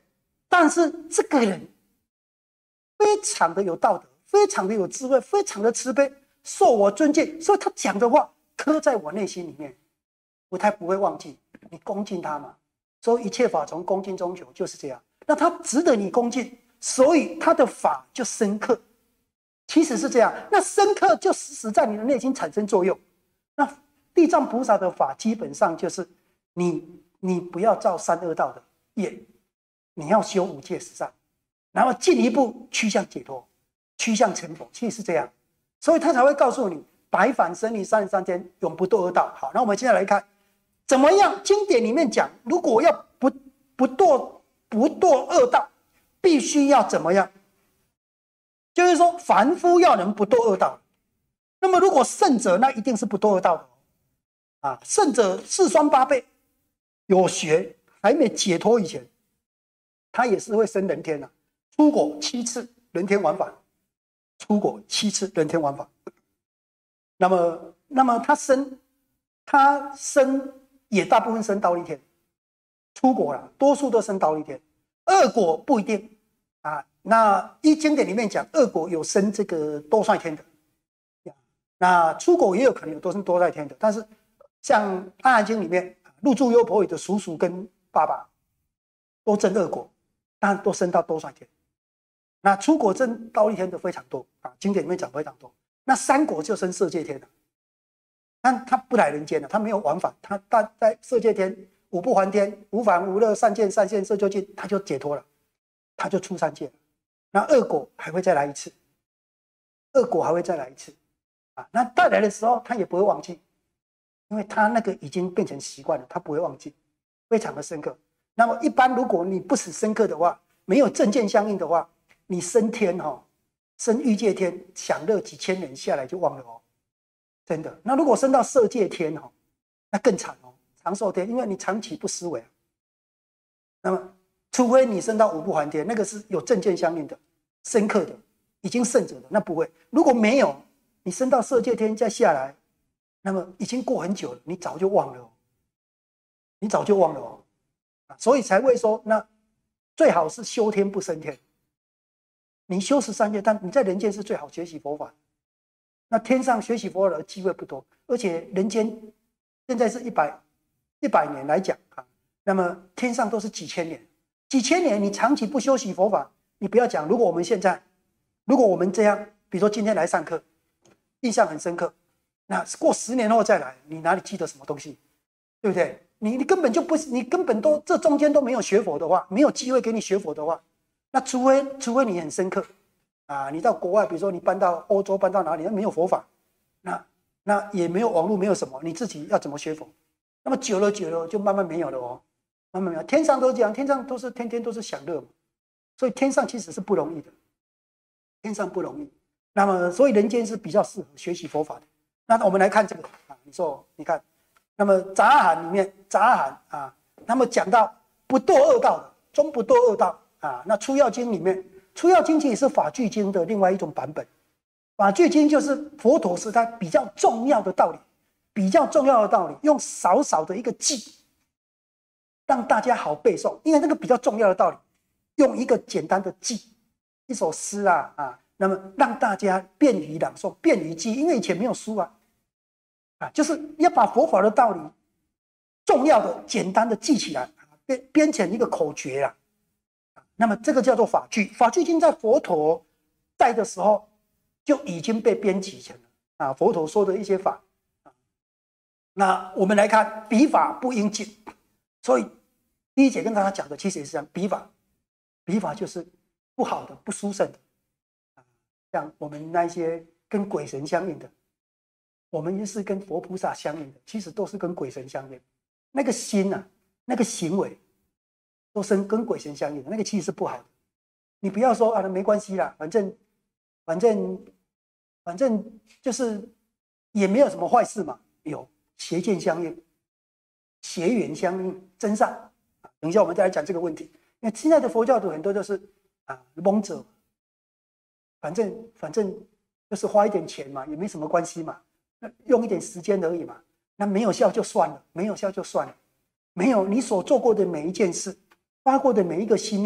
但是这个人非常的有道德，非常的有智慧，非常的慈悲，受我尊敬，所以他讲的话刻在我内心里面，我才不会忘记。你恭敬他嘛，所以一切法从恭敬中求，就是这样。那他值得你恭敬，所以他的法就深刻。其实是这样，那深刻就时时在你的内心产生作用。那地藏菩萨的法基本上就是你，你不要造三恶道的业，你要修五戒十善，然后进一步趋向解脱，趋向成佛，其实是这样。所以他才会告诉你，百返生于三十三天，永不堕恶道。好，那我们现在来看，怎么样？经典里面讲，如果要不不堕不堕恶道，必须要怎么样？就是说，凡夫要能不堕恶道，那么如果圣者，那一定是不堕恶道的啊。圣者四双八倍，有学还没解脱以前，他也是会升人天的、啊，出果七次人天往返，出果七次人天往返。那么，那么他升，他升也大部分升忉利天，出果了，多数都升忉利天，恶果不一定啊。那一经典里面讲，恶果有升这个多帅天的，那出果也有可能有多升多帅天的，但是像《阿含经》里面，入住优婆夷的叔叔跟爸爸都证恶果，但都升到多帅天。那出果证忉利天的非常多啊，经典里面讲非常多。那三果就升色界天了，但他不来人间了，他没有往返，他在色界天五不还天，无烦无乐善见善现色究竟，他就解脱了，他就出三界了。那恶果还会再来一次，恶果还会再来一次啊！那带来的时候他也不会忘记，因为他那个已经变成习惯了，他不会忘记，非常的深刻。那么一般如果你不是深刻的话，没有正见相应的话，你升天哈、哦，升欲界天享乐几千年下来就忘了哦，真的。那如果升到色界天哈、哦，那更惨哦，长寿天，因为你长期不思维啊。那么除非你升到五不还天，那个是有正见相应的、深刻的、已经圣者的，那不会。如果没有，你升到色界天再下来，那么已经过很久了，你早就忘了哦，你早就忘了哦，所以才会说，那最好是修天不升天。你修十三界，但你在人间是最好学习佛法。那天上学习佛法的机会不多，而且人间现在是一百一百年来讲啊，那么天上都是几千年。几千年，你长期不修习佛法，你不要讲。如果我们现在，如果我们这样，比如说今天来上课，印象很深刻，那过十年后再来，你哪里记得什么东西，对不对？你你根本就不，你根本都这中间都没有学佛的话，没有机会给你学佛的话，那除非除非你很深刻啊，你到国外，比如说你搬到欧洲，搬到哪里，那没有佛法，那那也没有网络，没有什么，你自己要怎么学佛？那么久了久了就慢慢没有了哦。慢慢没有，天上都这样，天上都是天天都是享乐嘛，所以天上其实是不容易的，天上不容易。那么，所以人间是比较适合学习佛法的。那我们来看这个啊，你说，你看，那么杂含里面，杂含啊，那么讲到不堕恶道的，终不堕恶道啊。那出药经里面，出药经其实是法句经的另外一种版本。法句经就是佛陀时代比较重要的道理，比较重要的道理，用少少的一个记。让大家好背诵，因为那个比较重要的道理，用一个简单的记，一首诗啊啊，那么让大家便于朗诵，便于记，因为以前没有书啊，啊，就是要把佛法的道理重要的、简单的记起来，编编成一个口诀啊。那么这个叫做法句，法句经在佛陀在的时候就已经被编辑成了啊，佛陀说的一些法。那我们来看，彼法不应尽。所以第一节跟大家讲的其实也是这样，彼法，彼法就是不好的、不殊胜的，像我们那些跟鬼神相应的，我们是跟佛菩萨相应的，其实都是跟鬼神相应。那个心啊，那个行为，都是跟鬼神相应的，那个其实是不好的。你不要说啊，没关系啦，反正反正反正就是也没有什么坏事嘛，有邪见相应。邪缘相应，真善。等一下我们再来讲这个问题。因为现在的佛教徒很多都是啊蒙者，反正反正就是花一点钱嘛，也没什么关系嘛，用一点时间而已嘛。那没有效就算了，没有效就算了。没有你所做过的每一件事，发过的每一个心念，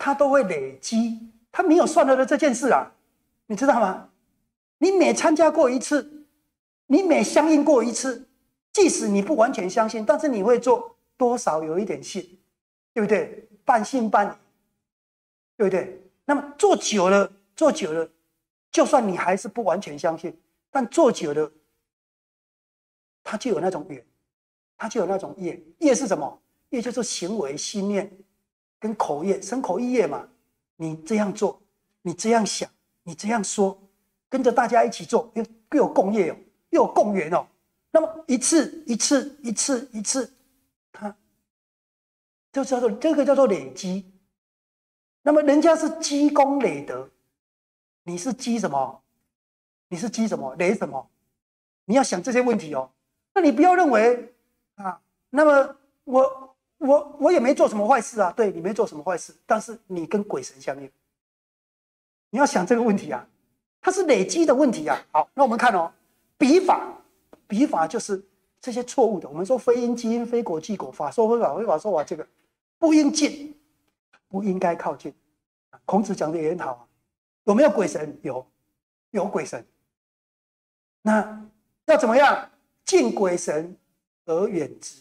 它都会累积，它没有算了的这件事啊，你知道吗？你每参加过一次，你每相应过一次，即使你不完全相信，但是你会做，多少有一点信，对不对？半信半疑，对不对？那么做久了，做久了，就算你还是不完全相信，但做久了，它就有那种缘，它就有那种业。业是什么？业就是行为、心念跟口业，身口意业嘛。你这样做，你这样想，你这样说，跟着大家一起做，又又有共业哦，又有共缘哦。那么一次一次一次一次，它就叫做这个叫做累积。那么人家是积功累德，你是积什么？你是积什么？累什么？你要想这些问题哦。那你不要认为啊，那么我我我也没做什么坏事啊，对，你没做什么坏事，但是你跟鬼神相应，你要想这个问题啊，它是累积的问题啊。好，那我们看哦，笔法，笔法就是这些错误的，我们说非因即因，非果即果，法说非法，非法说法，这个不应近，不应该靠近。孔子讲的也很好啊，有没有鬼神？有，有鬼神。那要怎么样？敬鬼神而远之。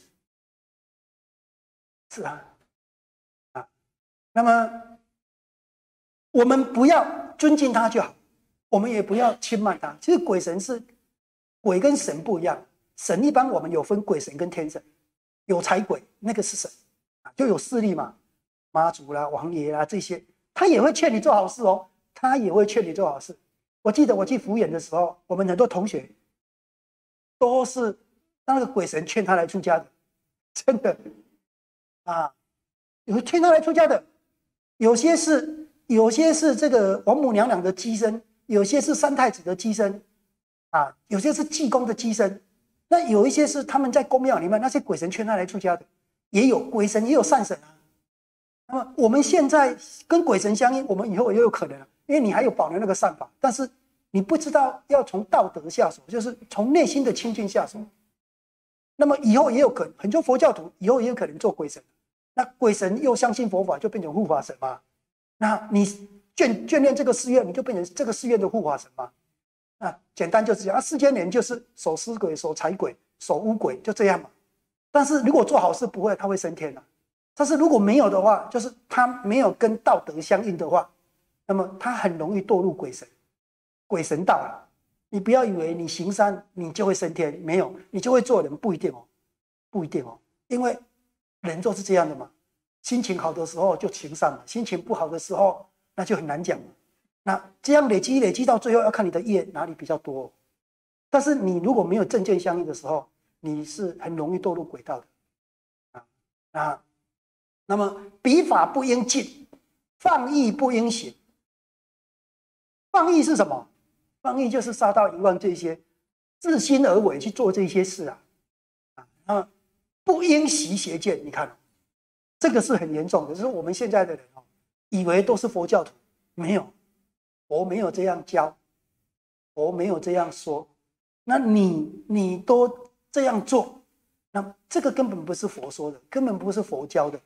是啊，啊，那么我们不要尊敬他就好，我们也不要轻慢他。其实鬼神是鬼跟神不一样，神一般我们有分鬼神跟天神，有财鬼那个是神，就有势力嘛，妈祖啦、王爷啦这些，他也会劝你做好事哦，他也会劝你做好事。我记得我去福演的时候，我们很多同学都是那个鬼神劝他来出家的，真的啊，有劝他来出家的，有些是有些是这个王母娘娘的机身，有些是三太子的机身，啊，有些是济公的机身，那有一些是他们在宫庙里面那些鬼神劝他来出家的，也有鬼神也有善神啊。那么我们现在跟鬼神相应，我们以后也有可能啊，因为你还有保留那个善法，但是你不知道要从道德下手，就是从内心的清净下手。那么以后也有可能，很多佛教徒以后也有可能做鬼神，那鬼神又相信佛法，就变成护法神嘛。那你眷眷恋这个寺院，你就变成这个寺院的护法神嘛。啊，简单就是这样啊，四千年就是守尸鬼、守财鬼、守污鬼，就这样嘛。但是如果做好事不会，他会升天啊。但是如果没有的话，就是他没有跟道德相应的话，那么他很容易堕入鬼神、鬼神道了。你不要以为你行善你就会升天，没有，你就会做人，不一定哦，不一定哦，因为人就是这样的嘛。心情好的时候就行善嘛，心情不好的时候那就很难讲了。那这样累积累积到最后，要看你的业哪里比较多。但是你如果没有正见相应的时候，你是很容易堕入鬼道的啊啊。那么笔法不应尽，放逸不应行。放逸是什么？放逸就是杀盗淫妄这些，自心而为去做这些事啊啊。那么不应习邪见，你看，这个是很严重的。就是我们现在的人哦，以为都是佛教徒，没有，佛没有这样教，佛没有这样说。那你你都这样做，那这个根本不是佛说的，根本不是佛教的。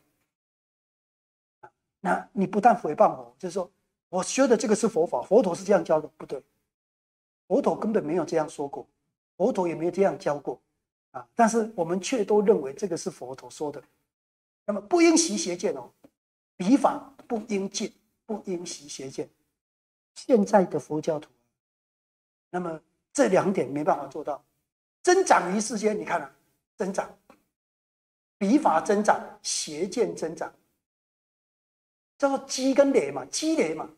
那你不但诽谤我，就是说我学的这个是佛法，佛陀是这样教的，不对，佛陀根本没有这样说过，佛陀也没有这样教过啊。但是我们却都认为这个是佛陀说的。那么不应习邪见哦，笔法不应尽，不应习邪见。现在的佛教徒，那么这两点没办法做到，增长于世间。你看啊，增长，笔法增长，邪见增长。叫做积跟累嘛，积累嘛。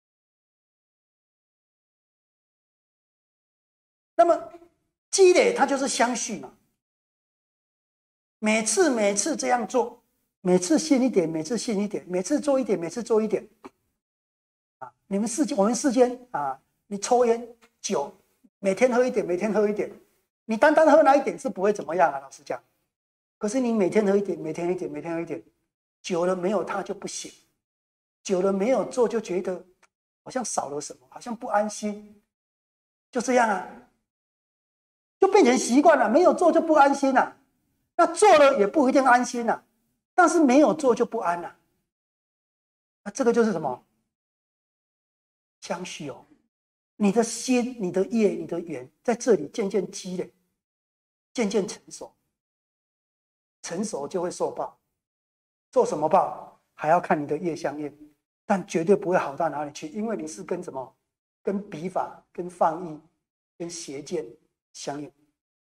那么积累它就是相续嘛，每次每次这样做，每次信一点，每次信一点，每次做一点，每次做一点。啊，你们世间，我们世间啊，你抽烟酒，每天喝一点，每天喝一点，你单单喝那一点是不会怎么样啊，老实讲。可是你每天喝一点，每天喝一点，每天喝一点，久了没有它就不行。久了没有做，就觉得好像少了什么，好像不安心，就这样啊，就变成习惯了。没有做就不安心了、啊，那做了也不一定安心了、啊，但是没有做就不安了、啊。 那这个就是什么？相续哦，你的心、你的业、你的缘，在这里渐渐积累，渐渐成熟，成熟就会受报。做什么报，还要看你的业相应，但绝对不会好到哪里去，因为你是跟什么？跟笔法、跟放逸、跟邪见相应。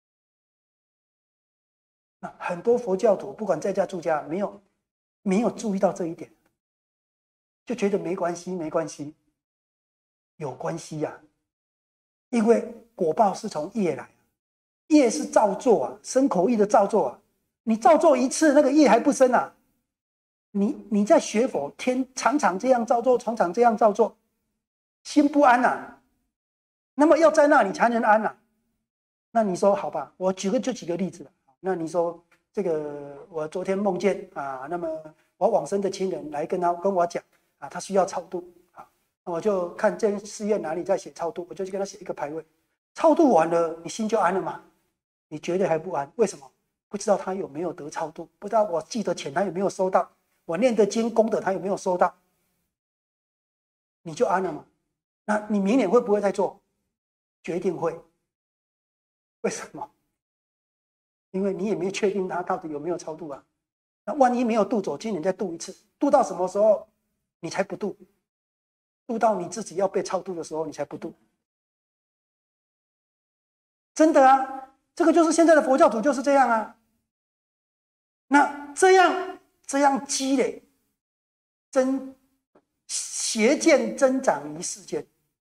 那很多佛教徒，不管在家住家，没有没有注意到这一点，就觉得没关系，没关系。有关系呀、啊，因为果报是从业来，业是造作啊，身口意的造作啊。你造作一次，那个业还不生啊。你你在学佛，天常常这样造作，常常这样造作，心不安啊。那么要在那里才能安啊。那你说好吧，我举个就举个例子了。那你说这个，我昨天梦见啊，那么我往生的亲人来跟他跟我讲啊，他需要超度。我就看这寺院哪里在写超度，我就去跟他写一个牌位。超度完了，你心就安了吗？你绝对还不安。为什么？不知道他有没有得超度，不知道我寄的钱他有没有收到，我念的经功德他有没有收到，你就安了吗？那你明年会不会再做？决定会。为什么？因为你也没有确定他到底有没有超度啊。那万一没有度走，今年再度一次，度到什么时候你才不度？度到你自己要被超度的时候，你才不度。真的啊，这个就是现在的佛教徒就是这样啊。那这样这样积累，增邪见增长于世间，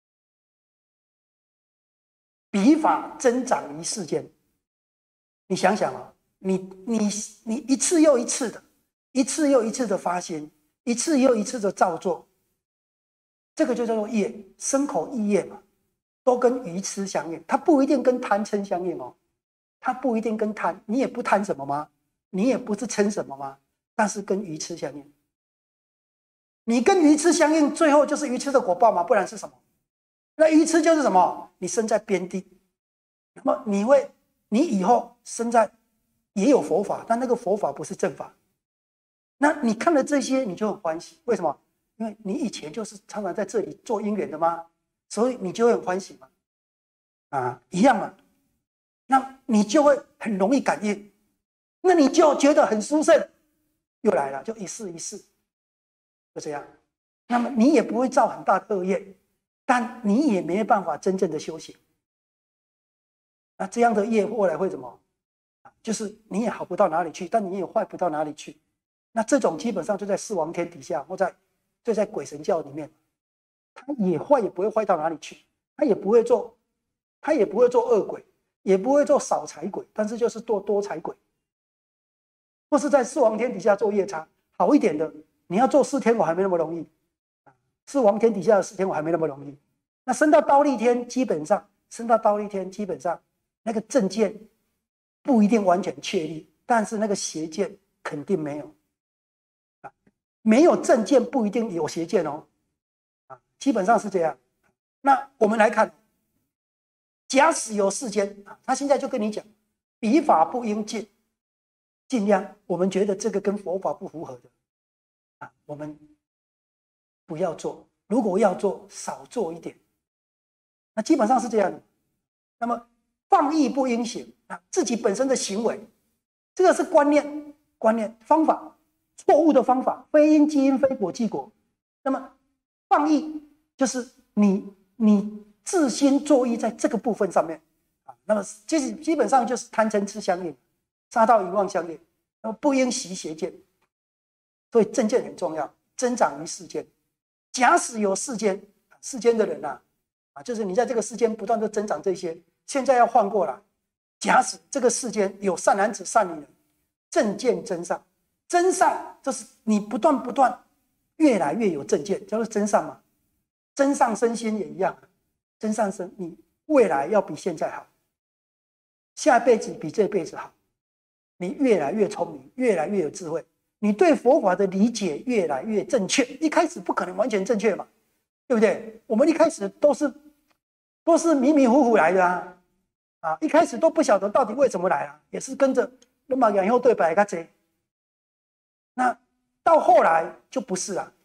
笔法增长于世间。你想想啊，你你你一次又一次的，一次又一次的发心，一次又一次的造作。这个就叫做业，身口意业嘛，都跟愚痴相应。它不一定跟贪嗔相应哦，它不一定跟贪，你也不贪什么吗？你也不是嗔什么吗？但是跟愚痴相应。你跟愚痴相应，最后就是愚痴的果报嘛，不然是什么？那愚痴就是什么？你生在边地，那么你会，你以后生在也有佛法，但那个佛法不是正法。那你看了这些，你就很欢喜，为什么？因为你以前就是常常在这里做因缘的嘛，所以你就会很欢喜嘛，啊，一样嘛。那你就会很容易感应，那你就觉得很殊胜，又来了，就一世一世，就这样。那么你也不会造很大的恶业，但你也没办法真正的修行。那这样的业后来会怎么？就是你也好不到哪里去，但你也坏不到哪里去。那这种基本上就在四王天底下，或在就在鬼神教里面，他也坏也不会坏到哪里去，他也不会做，他也不会做恶鬼，也不会做少财鬼，但是就是做多财鬼，或是在四王天底下做夜叉。好一点的，你要做四天我还没那么容易，四王天底下的四天我还没那么容易。那升到忉利天，基本上升到忉利天，基本上那个正见不一定完全确立，但是那个邪见肯定没有。没有正见不一定有邪见哦，啊，基本上是这样。那我们来看，假使有世间，他现在就跟你讲，笔法不应尽，尽量我们觉得这个跟佛法不符合的，啊，我们不要做。如果要做，少做一点。那基本上是这样的。那么放逸不应行啊，自己本身的行为，这个是观念、观念方法。错误的方法，非因即因，非果即果。那么放逸就是你你自心作意在这个部分上面啊，那么其实基本上就是贪嗔痴相应，杀盗淫妄相应，那么不应习邪见。所以正见很重要，增长于世间。假使有世间，世间的人呐、啊，啊，就是你在这个世间不断的增长这些，现在要换过来。假使这个世间有善男子、善女人，正见增上。真善就是你不断不断越来越有正见，叫做真善嘛。真上身心也一样，真上身你未来要比现在好，下辈子比这辈子好，你越来越聪明，越来越有智慧，你对佛法的理解越来越正确。一开始不可能完全正确嘛，对不对？我们一开始都是都是迷迷糊糊来的啊，啊，一开始都不晓得到底为什么来啊，也是跟着那么然后对白个这。那到后来就不是了，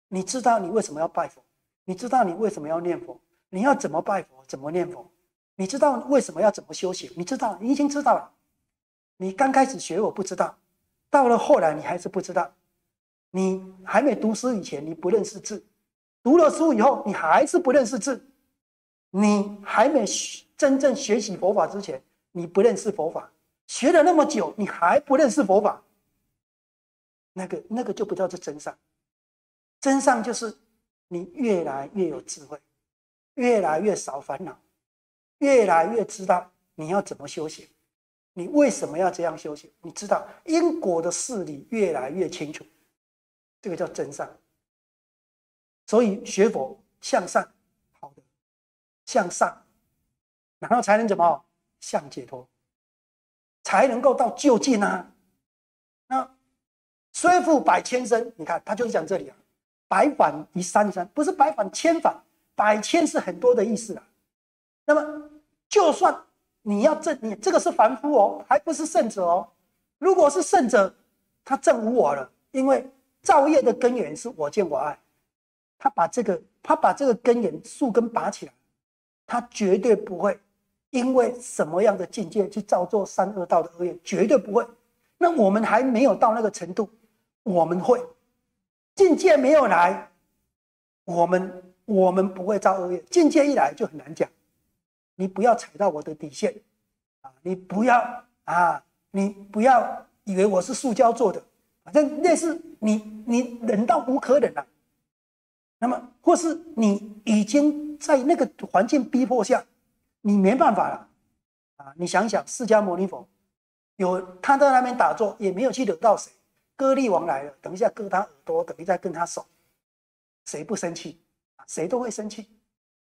你知道你为什么要拜佛？你知道你为什么要念佛？你要怎么拜佛？怎么念佛？你知道为什么要怎么修行？你知道，你已经知道了。你刚开始学我不知道，到了后来你还是不知道。你还没读书以前你不认识字，读了书以后你还是不认识字。你还没真正学习佛法之前，你不认识佛法。学了那么久，你还不认识佛法，那个那个就不叫做真相。真相就是你越来越有智慧，越来越少烦恼，越来越知道你要怎么修行，你为什么要这样修行？你知道因果的事理越来越清楚，这个叫真相。所以学佛向善，好的，向上，然后才能怎么向解脱，才能够到究竟啊。那虽复百千身，你看他就是讲这里啊，百返于三山，不是百返千返，百千是很多的意思啊。那么就算你要证，你这个是凡夫哦，还不是圣者哦。如果是圣者，他证无我了，因为造业的根源是我见我爱，他把这个他把这个根源树根拔起来，他绝对不会因为什么样的境界去造作三恶道的恶业，绝对不会。那我们还没有到那个程度，我们会境界没有来，我们我们不会造恶业。境界一来就很难讲，你不要踩到我的底线啊！你不要啊！你不要以为我是塑胶做的，反正类似你你忍到无可忍了、啊，那么或是你已经在那个环境逼迫下，你没办法了啊！你想想，释迦牟尼佛有他在那边打坐，也没有去惹到谁。割力王来了，等一下割他耳朵，等一下跟他手，谁不生气？谁都会生气。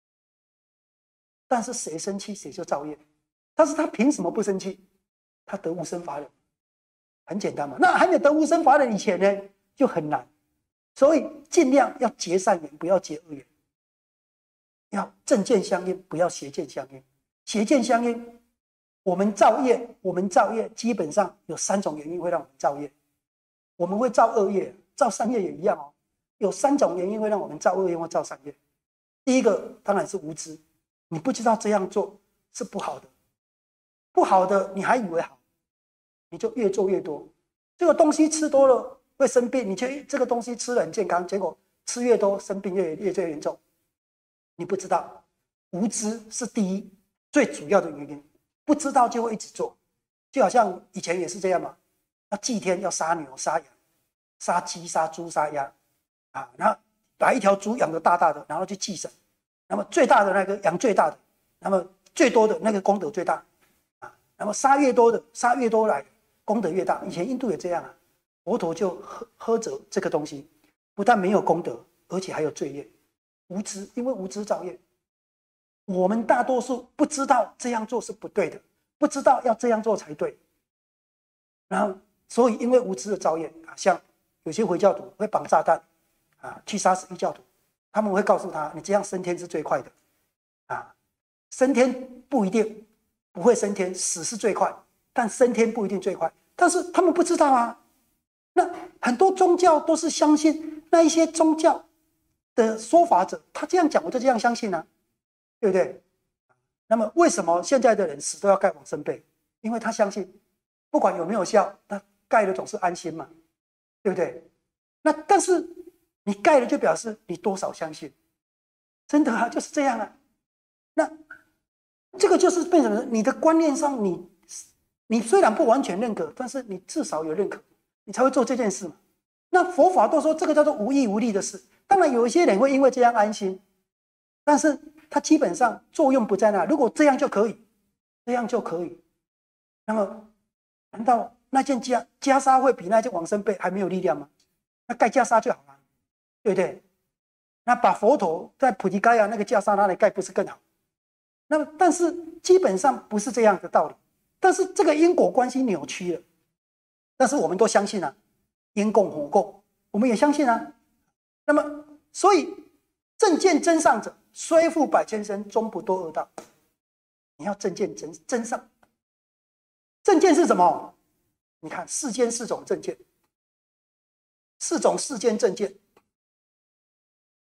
但是谁生气谁就造业。但是他凭什么不生气？他得无生法忍，很简单嘛。那还没有得无生法忍以前呢，就很难。所以尽量要结善缘，不要结恶缘。要正见相应，不要邪见相应。邪见相应，我们造业，我们造业基本上有三种原因会让我们造业。我们会造恶业，造善业也一样哦。有三种原因会让我们造恶业或造善业。第一个当然是无知，你不知道这样做是不好的，不好的你还以为好，你就越做越多。这个东西吃多了会生病，你觉得这个东西吃了很健康，结果吃越多生病越越越严重。你不知道，无知是第一最主要的原因，不知道就会一直做。就好像以前也是这样嘛。要祭天，要杀牛、杀羊、杀鸡、杀猪、杀鸭，啊，然后把一条猪养得大大的，然后去祭神，那么最大的那个养最大的，那么最多的那个功德最大，啊，那么杀越多的，杀越多来，功德越大。以前印度也这样啊，佛陀就喝喝着这个东西，不但没有功德，而且还有罪业，无知，因为无知造业。我们大多数不知道这样做是不对的，不知道要这样做才对，然后。所以，因为无知的造业啊，像有些回教徒会绑炸弹啊，去杀死异教徒，他们会告诉他，你这样升天是最快的啊，升天不一定不会升天，死是最快，但升天不一定最快。但是他们不知道啊，那很多宗教都是相信那一些宗教的说法者，他这样讲我就这样相信啊，对不对？那么为什么现在的人死都要盖往生被？因为他相信，不管有没有效，他盖了总是安心嘛，对不对？那但是你盖了就表示你多少相信，真的啊，就是这样啊。那这个就是变成你的观念上你，你你虽然不完全认可，但是你至少有认可，你才会做这件事嘛。那佛法都说这个叫做无益无利的事，当然有一些人会因为这样安心，但是它基本上作用不在那。如果这样就可以，这样就可以，那么难道那件袈袈裟会比那件往生被还没有力量吗？那盖袈裟就好了，对不对？那把佛陀在菩提伽亚那个袈裟拿来盖，不是更好？那么，但是基本上不是这样的道理。但是这个因果关系扭曲了，但是我们都相信啊，因共果共，我们也相信啊。那么，所以正见真上者，虽复百千身，终不堕恶道。你要正见真真上，正见是什么？你看世间四种正见，四种世间正见。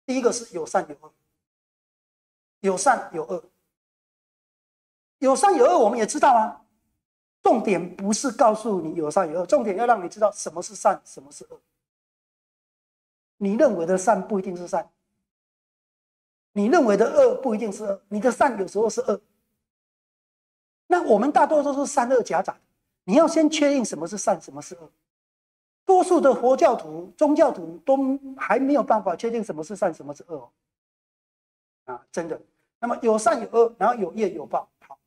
第一个是有善有恶，有善有恶，有善有恶我们也知道啊。重点不是告诉你有善有恶，重点要让你知道什么是善，什么是恶。你认为的善不一定是善，你认为的恶不一定是恶，你的善有时候是恶。那我们大多都是善恶夹杂的，你要先确定什么是善，什么是恶。多数的佛教徒、宗教徒都还没有办法确定什么是善，什么是恶哦。啊，真的。那么有善有恶，然后有业有报。好，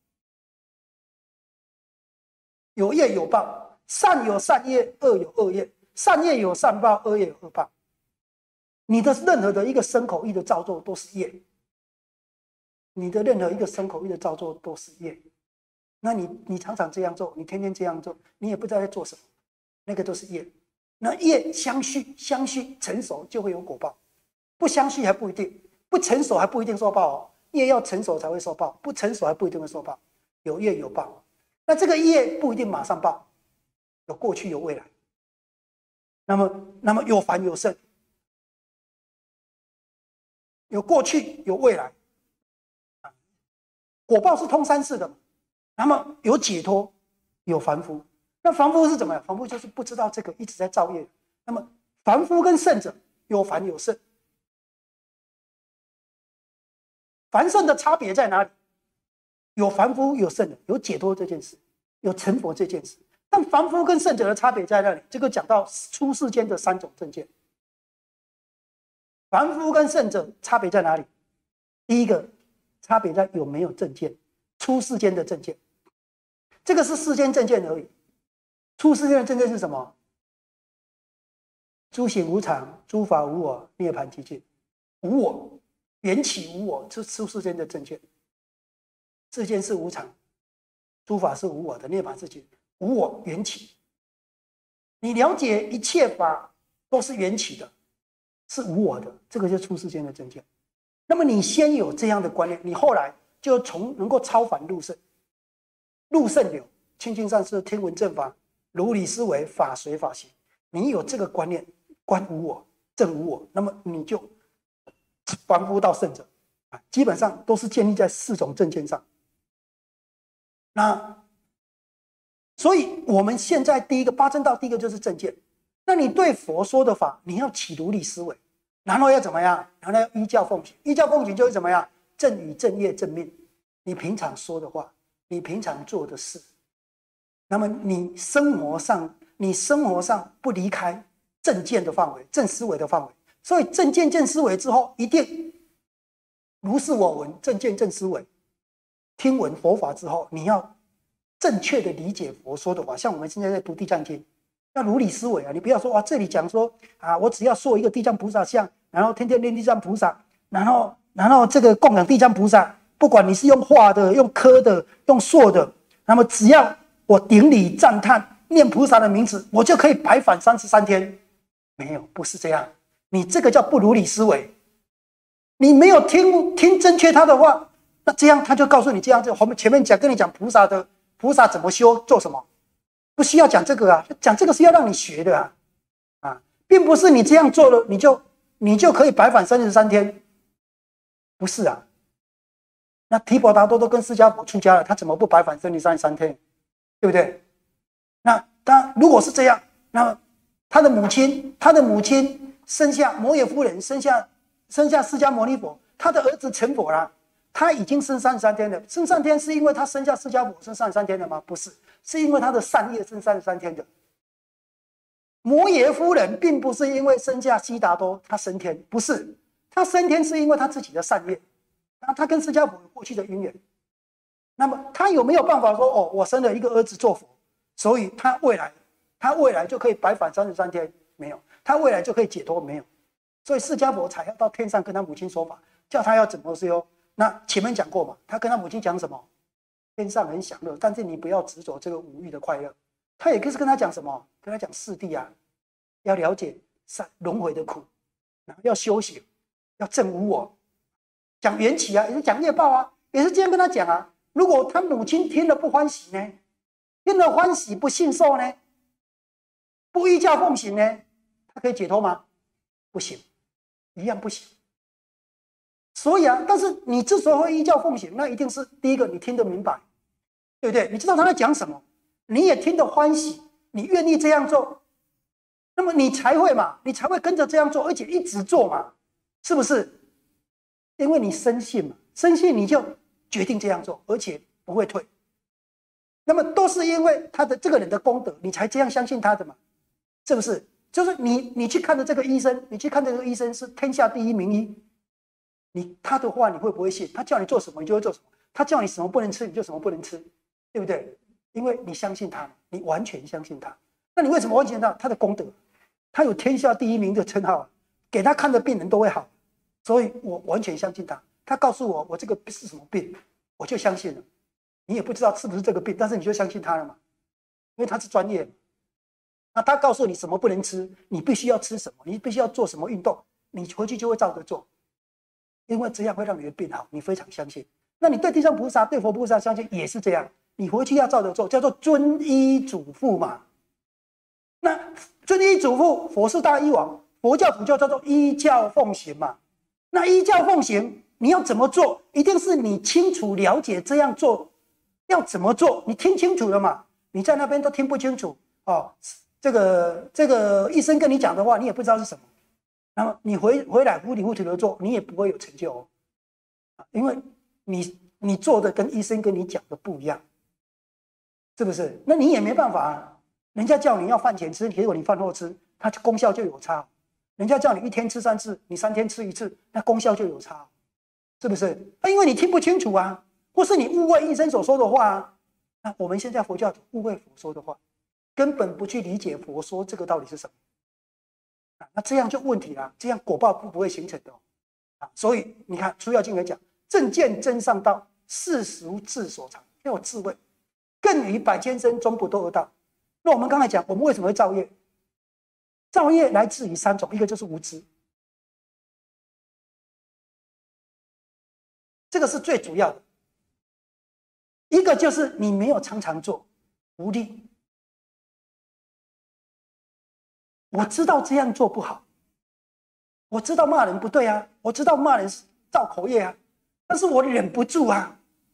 有业有报，善有善业，恶有恶业。善业有善报，恶业有恶报。你的任何的一个身口意的造作都是业，你的任何一个身口意的造作都是业。那你你常常这样做，你天天这样做，你也不知道在做什么，那个都是业。那业相续，相续成熟就会有果报，不相续还不一定，不成熟还不一定受报哦。业要成熟才会受报，不成熟还不一定会受报。有业有报，那这个业不一定马上报，有过去有未来。那么，那么有凡有圣，有过去有未来，果报是通三世的。那么有解脱，有凡夫。那凡夫是怎么样？凡夫就是不知道这个，一直在造业。那么凡夫跟圣者有凡有圣，凡圣的差别在哪里？有凡夫有圣的，有解脱这件事，有成佛这件事。但凡夫跟圣者的差别在哪里？这个讲到出世间的三种正见。凡夫跟圣者差别在哪里？第一个差别在有没有正见，出世间的正见。这个是世间正见而已。出世间的正见是什么？诸行无常，诸法无我，涅槃寂静。无我，缘起无我，是出世间的正见。世间是无常，诸法是无我的，涅槃是寂静。无我，缘起。你了解一切法都是缘起的，是无我的，这个就是出世间的正见。那么你先有这样的观念，你后来就从能够超凡入圣。入圣流，清净善事，天文正法，如理思维，法随法行。你有这个观念，观无我，证无我，那么你就凡夫到圣者，基本上都是建立在四种正见上。那所以我们现在第一个八正道，第一个就是正见。那你对佛说的法，你要起如理思维，然后要怎么样？然后要依教奉行。依教奉行就是怎么样？正语、正业、正命。你平常说的话，你平常做的事，那么你生活上，你生活上不离开正见的范围、正思维的范围。所以正见、正思维之后，一定如是我闻，正见、正思维。听闻佛法之后，你要正确的理解佛说的话。像我们现在在读地藏经，要如理思维啊！你不要说啊，这里讲说啊，我只要塑一个地藏菩萨像，然后天天念地藏菩萨，然后然后这个供养地藏菩萨，不管你是用画的、用刻的、用塑的，那么只要我顶礼赞叹念菩萨的名字，我就可以白返三十三天。没有，不是这样。你这个叫不如理思维。你没有听听正确他的话，那这样他就告诉你这样子。我们前面讲跟你讲菩萨的菩萨怎么修，做什么，不需要讲这个啊，讲这个是要让你学的啊，啊，并不是你这样做了你就你就可以白返三十三天，不是啊。那提婆达多都跟释迦佛出家了，他怎么不白返三十三天，对不对？那他如果是这样，那他的母亲，他的母亲生下摩耶夫人，生下生下释迦牟尼佛，他的儿子成佛了，他已经生三十三天了。生三天是因为他生下释迦佛生三十三天了吗？不是，是因为他的善业生三十三天的。摩耶夫人并不是因为生下悉达多他升天，不是，他升天是因为他自己的善业，他跟释迦佛有过去的因缘。那么他有没有办法说，哦，我生了一个儿子做佛，所以他未来他未来就可以白返三十三天？没有，他未来就可以解脱？没有。所以释迦佛才要到天上跟他母亲说法，叫他要怎么修。那前面讲过嘛，他跟他母亲讲什么？天上很享乐，但是你不要执着这个五欲的快乐。他也是跟他讲什么？跟他讲四谛啊，要了解轮回的苦，然后要修行，要证无我，讲缘起啊，也是讲业报啊，也是这样跟他讲啊。如果他母亲听了不欢喜呢？听了欢喜不信受呢？不依教奉行呢？他可以解脱吗？不行，一样不行。 所以啊，但是你之所以会依教奉行，那一定是第一个你听得明白，对不对？你知道他在讲什么，你也听得欢喜，你愿意这样做，那么你才会嘛，你才会跟着这样做，而且一直做嘛，是不是？因为你深信嘛，深信你就决定这样做，而且不会退。那么都是因为他的这个人的功德，你才这样相信他的嘛，是不是？就是你你去看的这个医生，你去看这个医生是天下第一名医，你他的话你会不会信？他叫你做什么，你就会做什么；他叫你什么不能吃，你就什么不能吃，对不对？因为你相信他，你完全相信他。那你为什么完全相信他？他的功德，他有天下第一名的称号，给他看的病人都会好，所以我完全相信他。他告诉我我这个是什么病，我就相信了。你也不知道是不是这个病，但是你就相信他了嘛，因为他是专业嘛。那他告诉你什么不能吃，你必须要吃什么，你必须要做什么运动，你回去就会照着做，因为这样会让你的病好，你非常相信。那你对地藏菩萨、对佛菩萨相信也是这样，你回去要照着做，叫做遵医嘱咐嘛。那遵医嘱咐，佛是大医王，佛教徒就叫做依教奉行嘛。那依教奉行，你要怎么做？一定是你清楚了解这样做要怎么做，你听清楚了嘛？你在那边都听不清楚哦。这个这个医生跟你讲的话，你也不知道是什么，那么你回回来糊里糊涂的做，你也不会有成就哦，因为你你做的跟医生跟你讲的不一样，是不是？那你也没办法啊。人家叫你要饭前吃，结果你饭后吃，它功效就有差。人家叫你一天吃三次，你三天吃一次，那功效就有差，是不是？因为你听不清楚啊，或是你误会医生所说的话啊。那我们现在佛教徒误会佛说的话，根本不去理解佛说这个到底是什么，那这样就问题了，这样果报不不会形成的、哦啊、所以你看《出要经》也讲，正见真上道，世俗智所长，要有智慧，更于百千生中不堕恶道。那我们刚才讲，我们为什么会造业？造业来自于三种，一个就是无知，这个是最主要的；一个就是你没有常常做，无力。我知道这样做不好，我知道骂人不对啊，我知道骂人是造口业啊，但是我忍不住啊，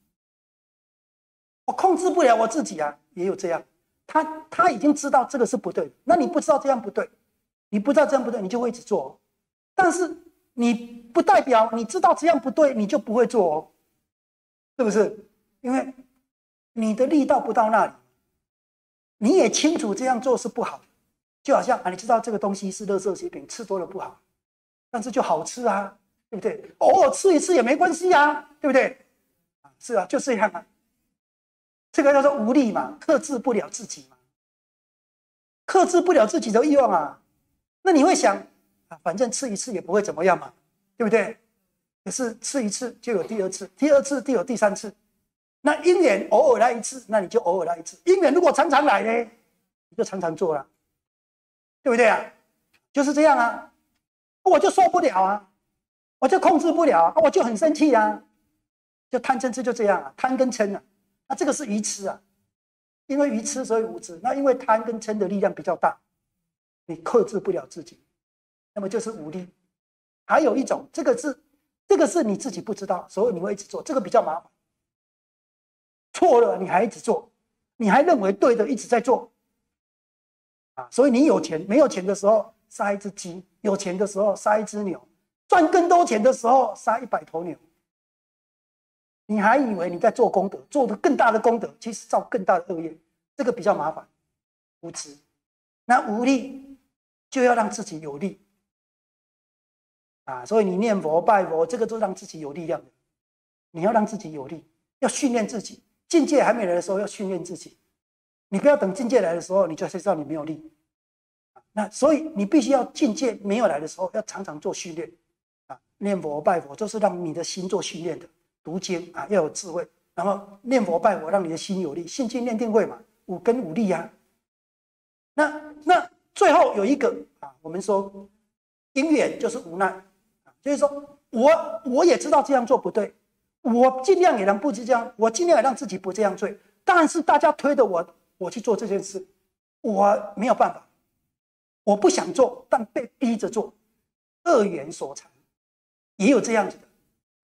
我控制不了我自己啊，也有这样。他他已经知道这个是不对的，那你不知道这样不对，你不知道这样不对，你就会一直做、哦。但是你不代表你知道这样不对，你就不会做哦，是不是？因为你的力道不到那里，你也清楚这样做是不好的。就好像啊，你知道这个东西是垃圾食品，吃多了不好，但是就好吃啊，对不对？偶尔吃一次也没关系啊，对不对？是啊，就这样啊。这个叫做无力嘛，克制不了自己嘛，克制不了自己的欲望啊。那你会想啊，反正吃一次也不会怎么样嘛，对不对？可是吃一次就有第二次，第二次就有第三次。那因缘偶尔来一次，那你就偶尔来一次。因缘如果常常来呢，你就常常做了。对不对啊？就是这样啊，我就受不了啊，我就控制不了啊，我就很生气啊，就贪嗔痴就这样啊，贪跟嗔啊，那这个是愚痴啊，因为愚痴所以无知，那因为贪跟嗔的力量比较大，你克制不了自己，那么就是无力。还有一种，这个是这个是你自己不知道，所以你会一直做，这个比较麻烦。错了你还一直做，你还认为对的一直在做。啊，所以你有钱没有钱的时候杀一只鸡，有钱的时候杀一只牛，赚更多钱的时候杀一百头牛，你还以为你在做功德，做的更大的功德，其实造更大的恶业，这个比较麻烦。无知，那无力就要让自己有力啊，所以你念佛拜佛，这个就让自己有力量的。你要让自己有力，要训练自己，境界还没来的时候要训练自己。你不要等境界来的时候，你就知道你没有力。那所以你必须要境界没有来的时候，要常常做训练啊，念佛拜佛就是让你的心做训练的。读经啊，要有智慧，然后念佛拜佛，让你的心有力。信经念定慧嘛，五根五力啊。那那最后有一个啊，我们说因缘就是无奈，就是说我我也知道这样做不对，我尽量也让不这样，我尽量也让自己不这样做，但是大家推着我。我去做这件事，我没有办法，我不想做，但被逼着做，恶缘所缠，也有这样子的。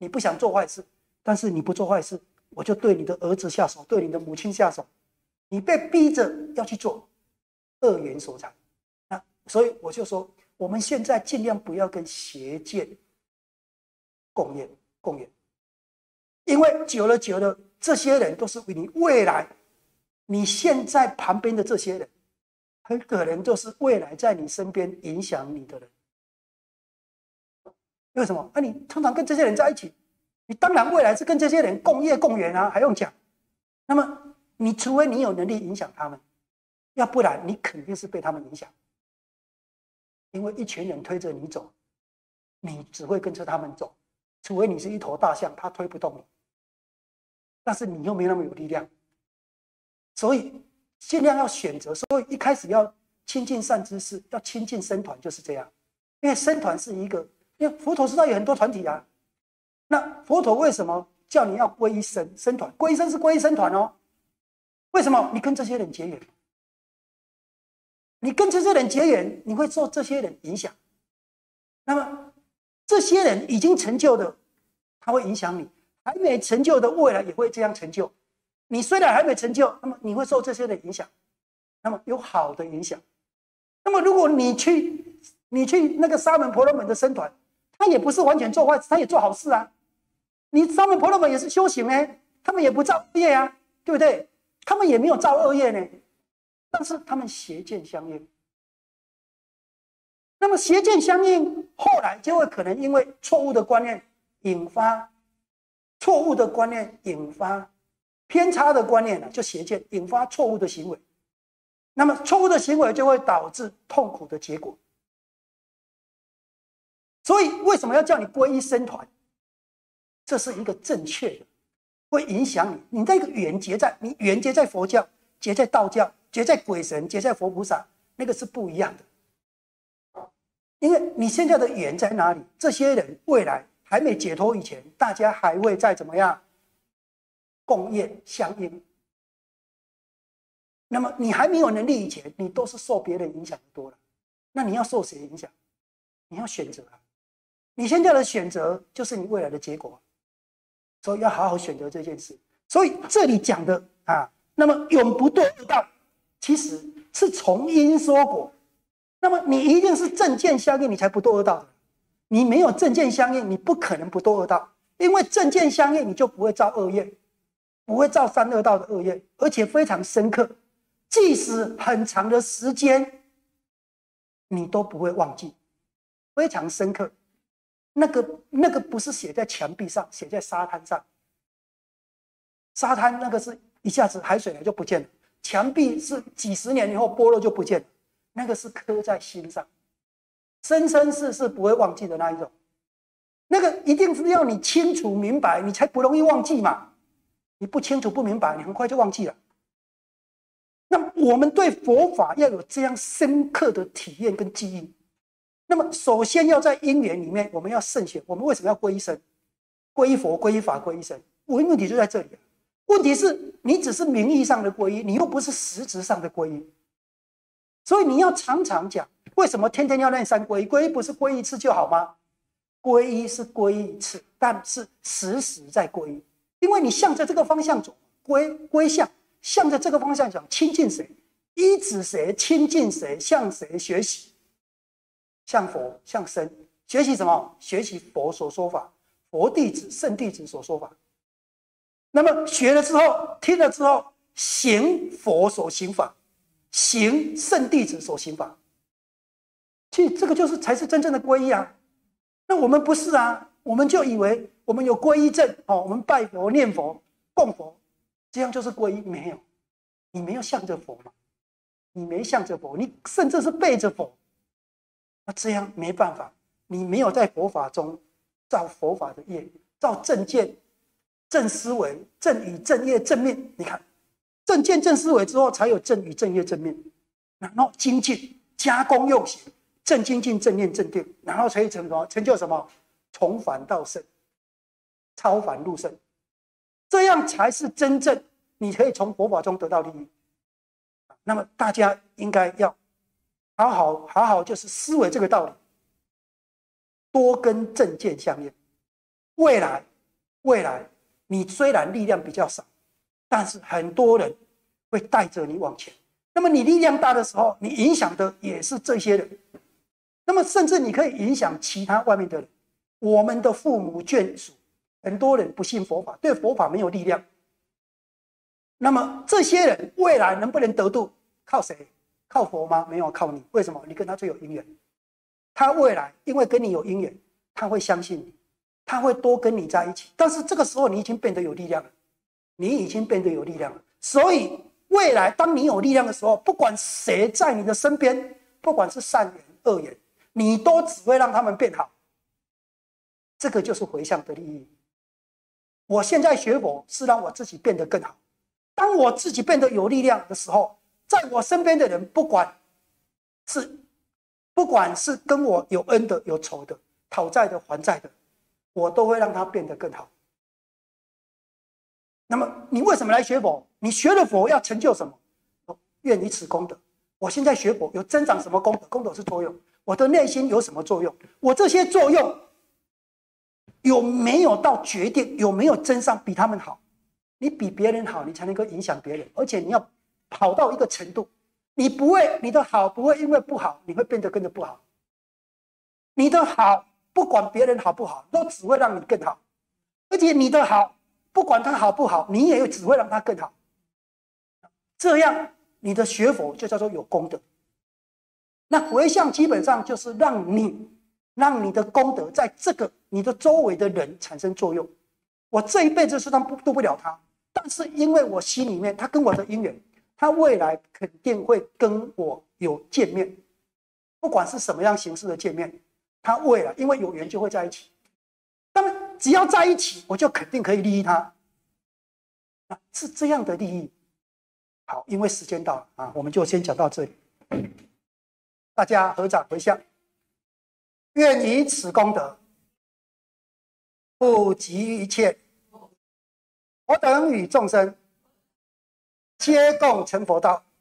你不想做坏事，但是你不做坏事，我就对你的儿子下手，对你的母亲下手，你被逼着要去做，恶缘所缠。那所以我就说，我们现在尽量不要跟邪见共业共业，因为久了久了，这些人都是为你未来，你现在旁边的这些人，很可能就是未来在你身边影响你的人。为什么？啊，你通常跟这些人在一起，你当然未来是跟这些人共业共缘啊，还用讲？那么，你除非你有能力影响他们，要不然你肯定是被他们影响。因为一群人推着你走，你只会跟着他们走，除非你是一头大象，他推不动你。但是你又没那么有力量，所以尽量要选择。所以一开始要亲近善知识，要亲近僧团，就是这样。因为僧团是一个，因为佛陀知道有很多团体啊。那佛陀为什么叫你要皈依僧僧团？皈依僧是皈依僧团哦。为什么？你跟这些人结缘，你跟这些人结缘，你会受这些人影响。那么这些人已经成就的，他会影响你。还没成就的未来也会这样成就。你虽然还没成就，那么你会受这些的影响，那么有好的影响。那么如果你去你去那个沙门婆罗门的僧团，他也不是完全做坏事，他也做好事啊。你沙门婆罗门也是修行呢，他们也不造恶业啊，对不对？他们也没有造恶业呢，但是他们邪见相应。那么邪见相应，后来就会可能因为错误的观念引发。错误的观念引发偏差的观念呢，就邪见引发错误的行为，那么错误的行为就会导致痛苦的结果。所以为什么要叫你皈依僧团？这是一个正确的，会影响你。你那个缘结在你缘结在佛教，结在道教，结在鬼神，结在佛菩萨，那个是不一样的。因为你现在的缘在哪里？这些人未来。还没解脱以前，大家还会再怎么样共业相应。那么你还没有能力以前，你都是受别人影响多了。那你要受谁影响？你要选择啊！你现在的选择就是你未来的结果，所以要好好选择这件事。所以这里讲的啊，那么永不堕恶道，其实是从因说果。那么你一定是正见相应，你才不堕恶道的。你没有正见相应，你不可能不堕恶道，因为正见相应，你就不会造恶业，不会造三恶道的恶业，而且非常深刻，即使很长的时间，你都不会忘记，非常深刻。那个那个不是写在墙壁上，写在沙滩上，沙滩那个是一下子海水来就不见了，墙壁是几十年以后剥落就不见了，那个是刻在心上。生生世世不会忘记的那一种，那个一定是要你清楚明白，你才不容易忘记嘛。你不清楚不明白，你很快就忘记了。那我们对佛法要有这样深刻的体验跟记忆。那么，首先要在因缘里面，我们要慎选。我们为什么要皈依僧、皈依佛、皈依法、皈依僧？问题就在这里。问题是你只是名义上的皈依，你又不是实质上的皈依。所以你要常常讲。为什么天天要念三皈依？皈依不是皈依一次就好吗？皈依是皈依一次，但是时时在皈依，因为你向着这个方向走，归归向，向着这个方向走，亲近谁，依止谁，亲近谁，向谁学习？向佛，向僧，学习什么？学习佛所说法，佛弟子、圣弟子所说法。那么学了之后，听了之后，行佛所行法，行圣弟子所行法。其实这个就是才是真正的皈依啊！那我们不是啊，我们就以为我们有皈依证哦，我们拜佛、念佛、供佛，这样就是皈依。没有，你没有向着佛嘛，你没向着佛，你甚至是背着佛，那这样没办法，你没有在佛法中造佛法的业，造正见、正思维、正语、正业、正命。你看，正见、正思维之后，才有正语、正业、正命，然后精进、加工用行。正精进、正念、正定，然后才成什么？成就什么？从凡到圣，超凡入圣，这样才是真正你可以从佛法中得到利益。那么大家应该要好好好好，就是思维这个道理，多跟正见相应。未来未来你虽然力量比较少，但是很多人会带着你往前。那么你力量大的时候，你影响的也是这些人。那么甚至你可以影响其他外面的人。我们的父母眷属，很多人不信佛法，对佛法没有力量。那么这些人未来能不能得度，靠谁？靠佛吗？没有，靠你。为什么？你跟他最有因缘。他未来因为跟你有因缘，他会相信你，他会多跟你在一起。但是这个时候你已经变得有力量了，你已经变得有力量了。所以未来当你有力量的时候，不管谁在你的身边，不管是善缘恶缘，你都只会让他们变好。这个就是回向的利益。我现在学佛是让我自己变得更好。当我自己变得有力量的时候，在我身边的人，不管是不管是跟我有恩的、有仇的、讨债的、还债的，我都会让他变得更好。那么你为什么来学佛？你学了佛要成就什么？愿以此功德。我现在学佛有增长什么功德？功德是作用。我的内心有什么作用？我这些作用有没有到决定？有没有增上比他们好？你比别人好，你才能够影响别人，而且你要好到一个程度，你不会，你的好不会因为不好，你会变得跟着不好。你的好，不管别人好不好，都只会让你更好，而且你的好，不管他好不好，你也只会让他更好。这样，你的学佛就叫做有功德。那回向基本上就是让你，让你的功德在这个你的周围的人产生作用。我这一辈子虽然不渡不了他，但是因为我心里面他跟我的因缘，他未来肯定会跟我有见面，不管是什么样形式的见面，他未来因为有缘就会在一起。那么只要在一起，我就肯定可以利益他，是这样的利益。好，因为时间到了啊，我们就先讲到这里。大家合掌回向，愿以此功德，普及一切我等与众生，皆共成佛道。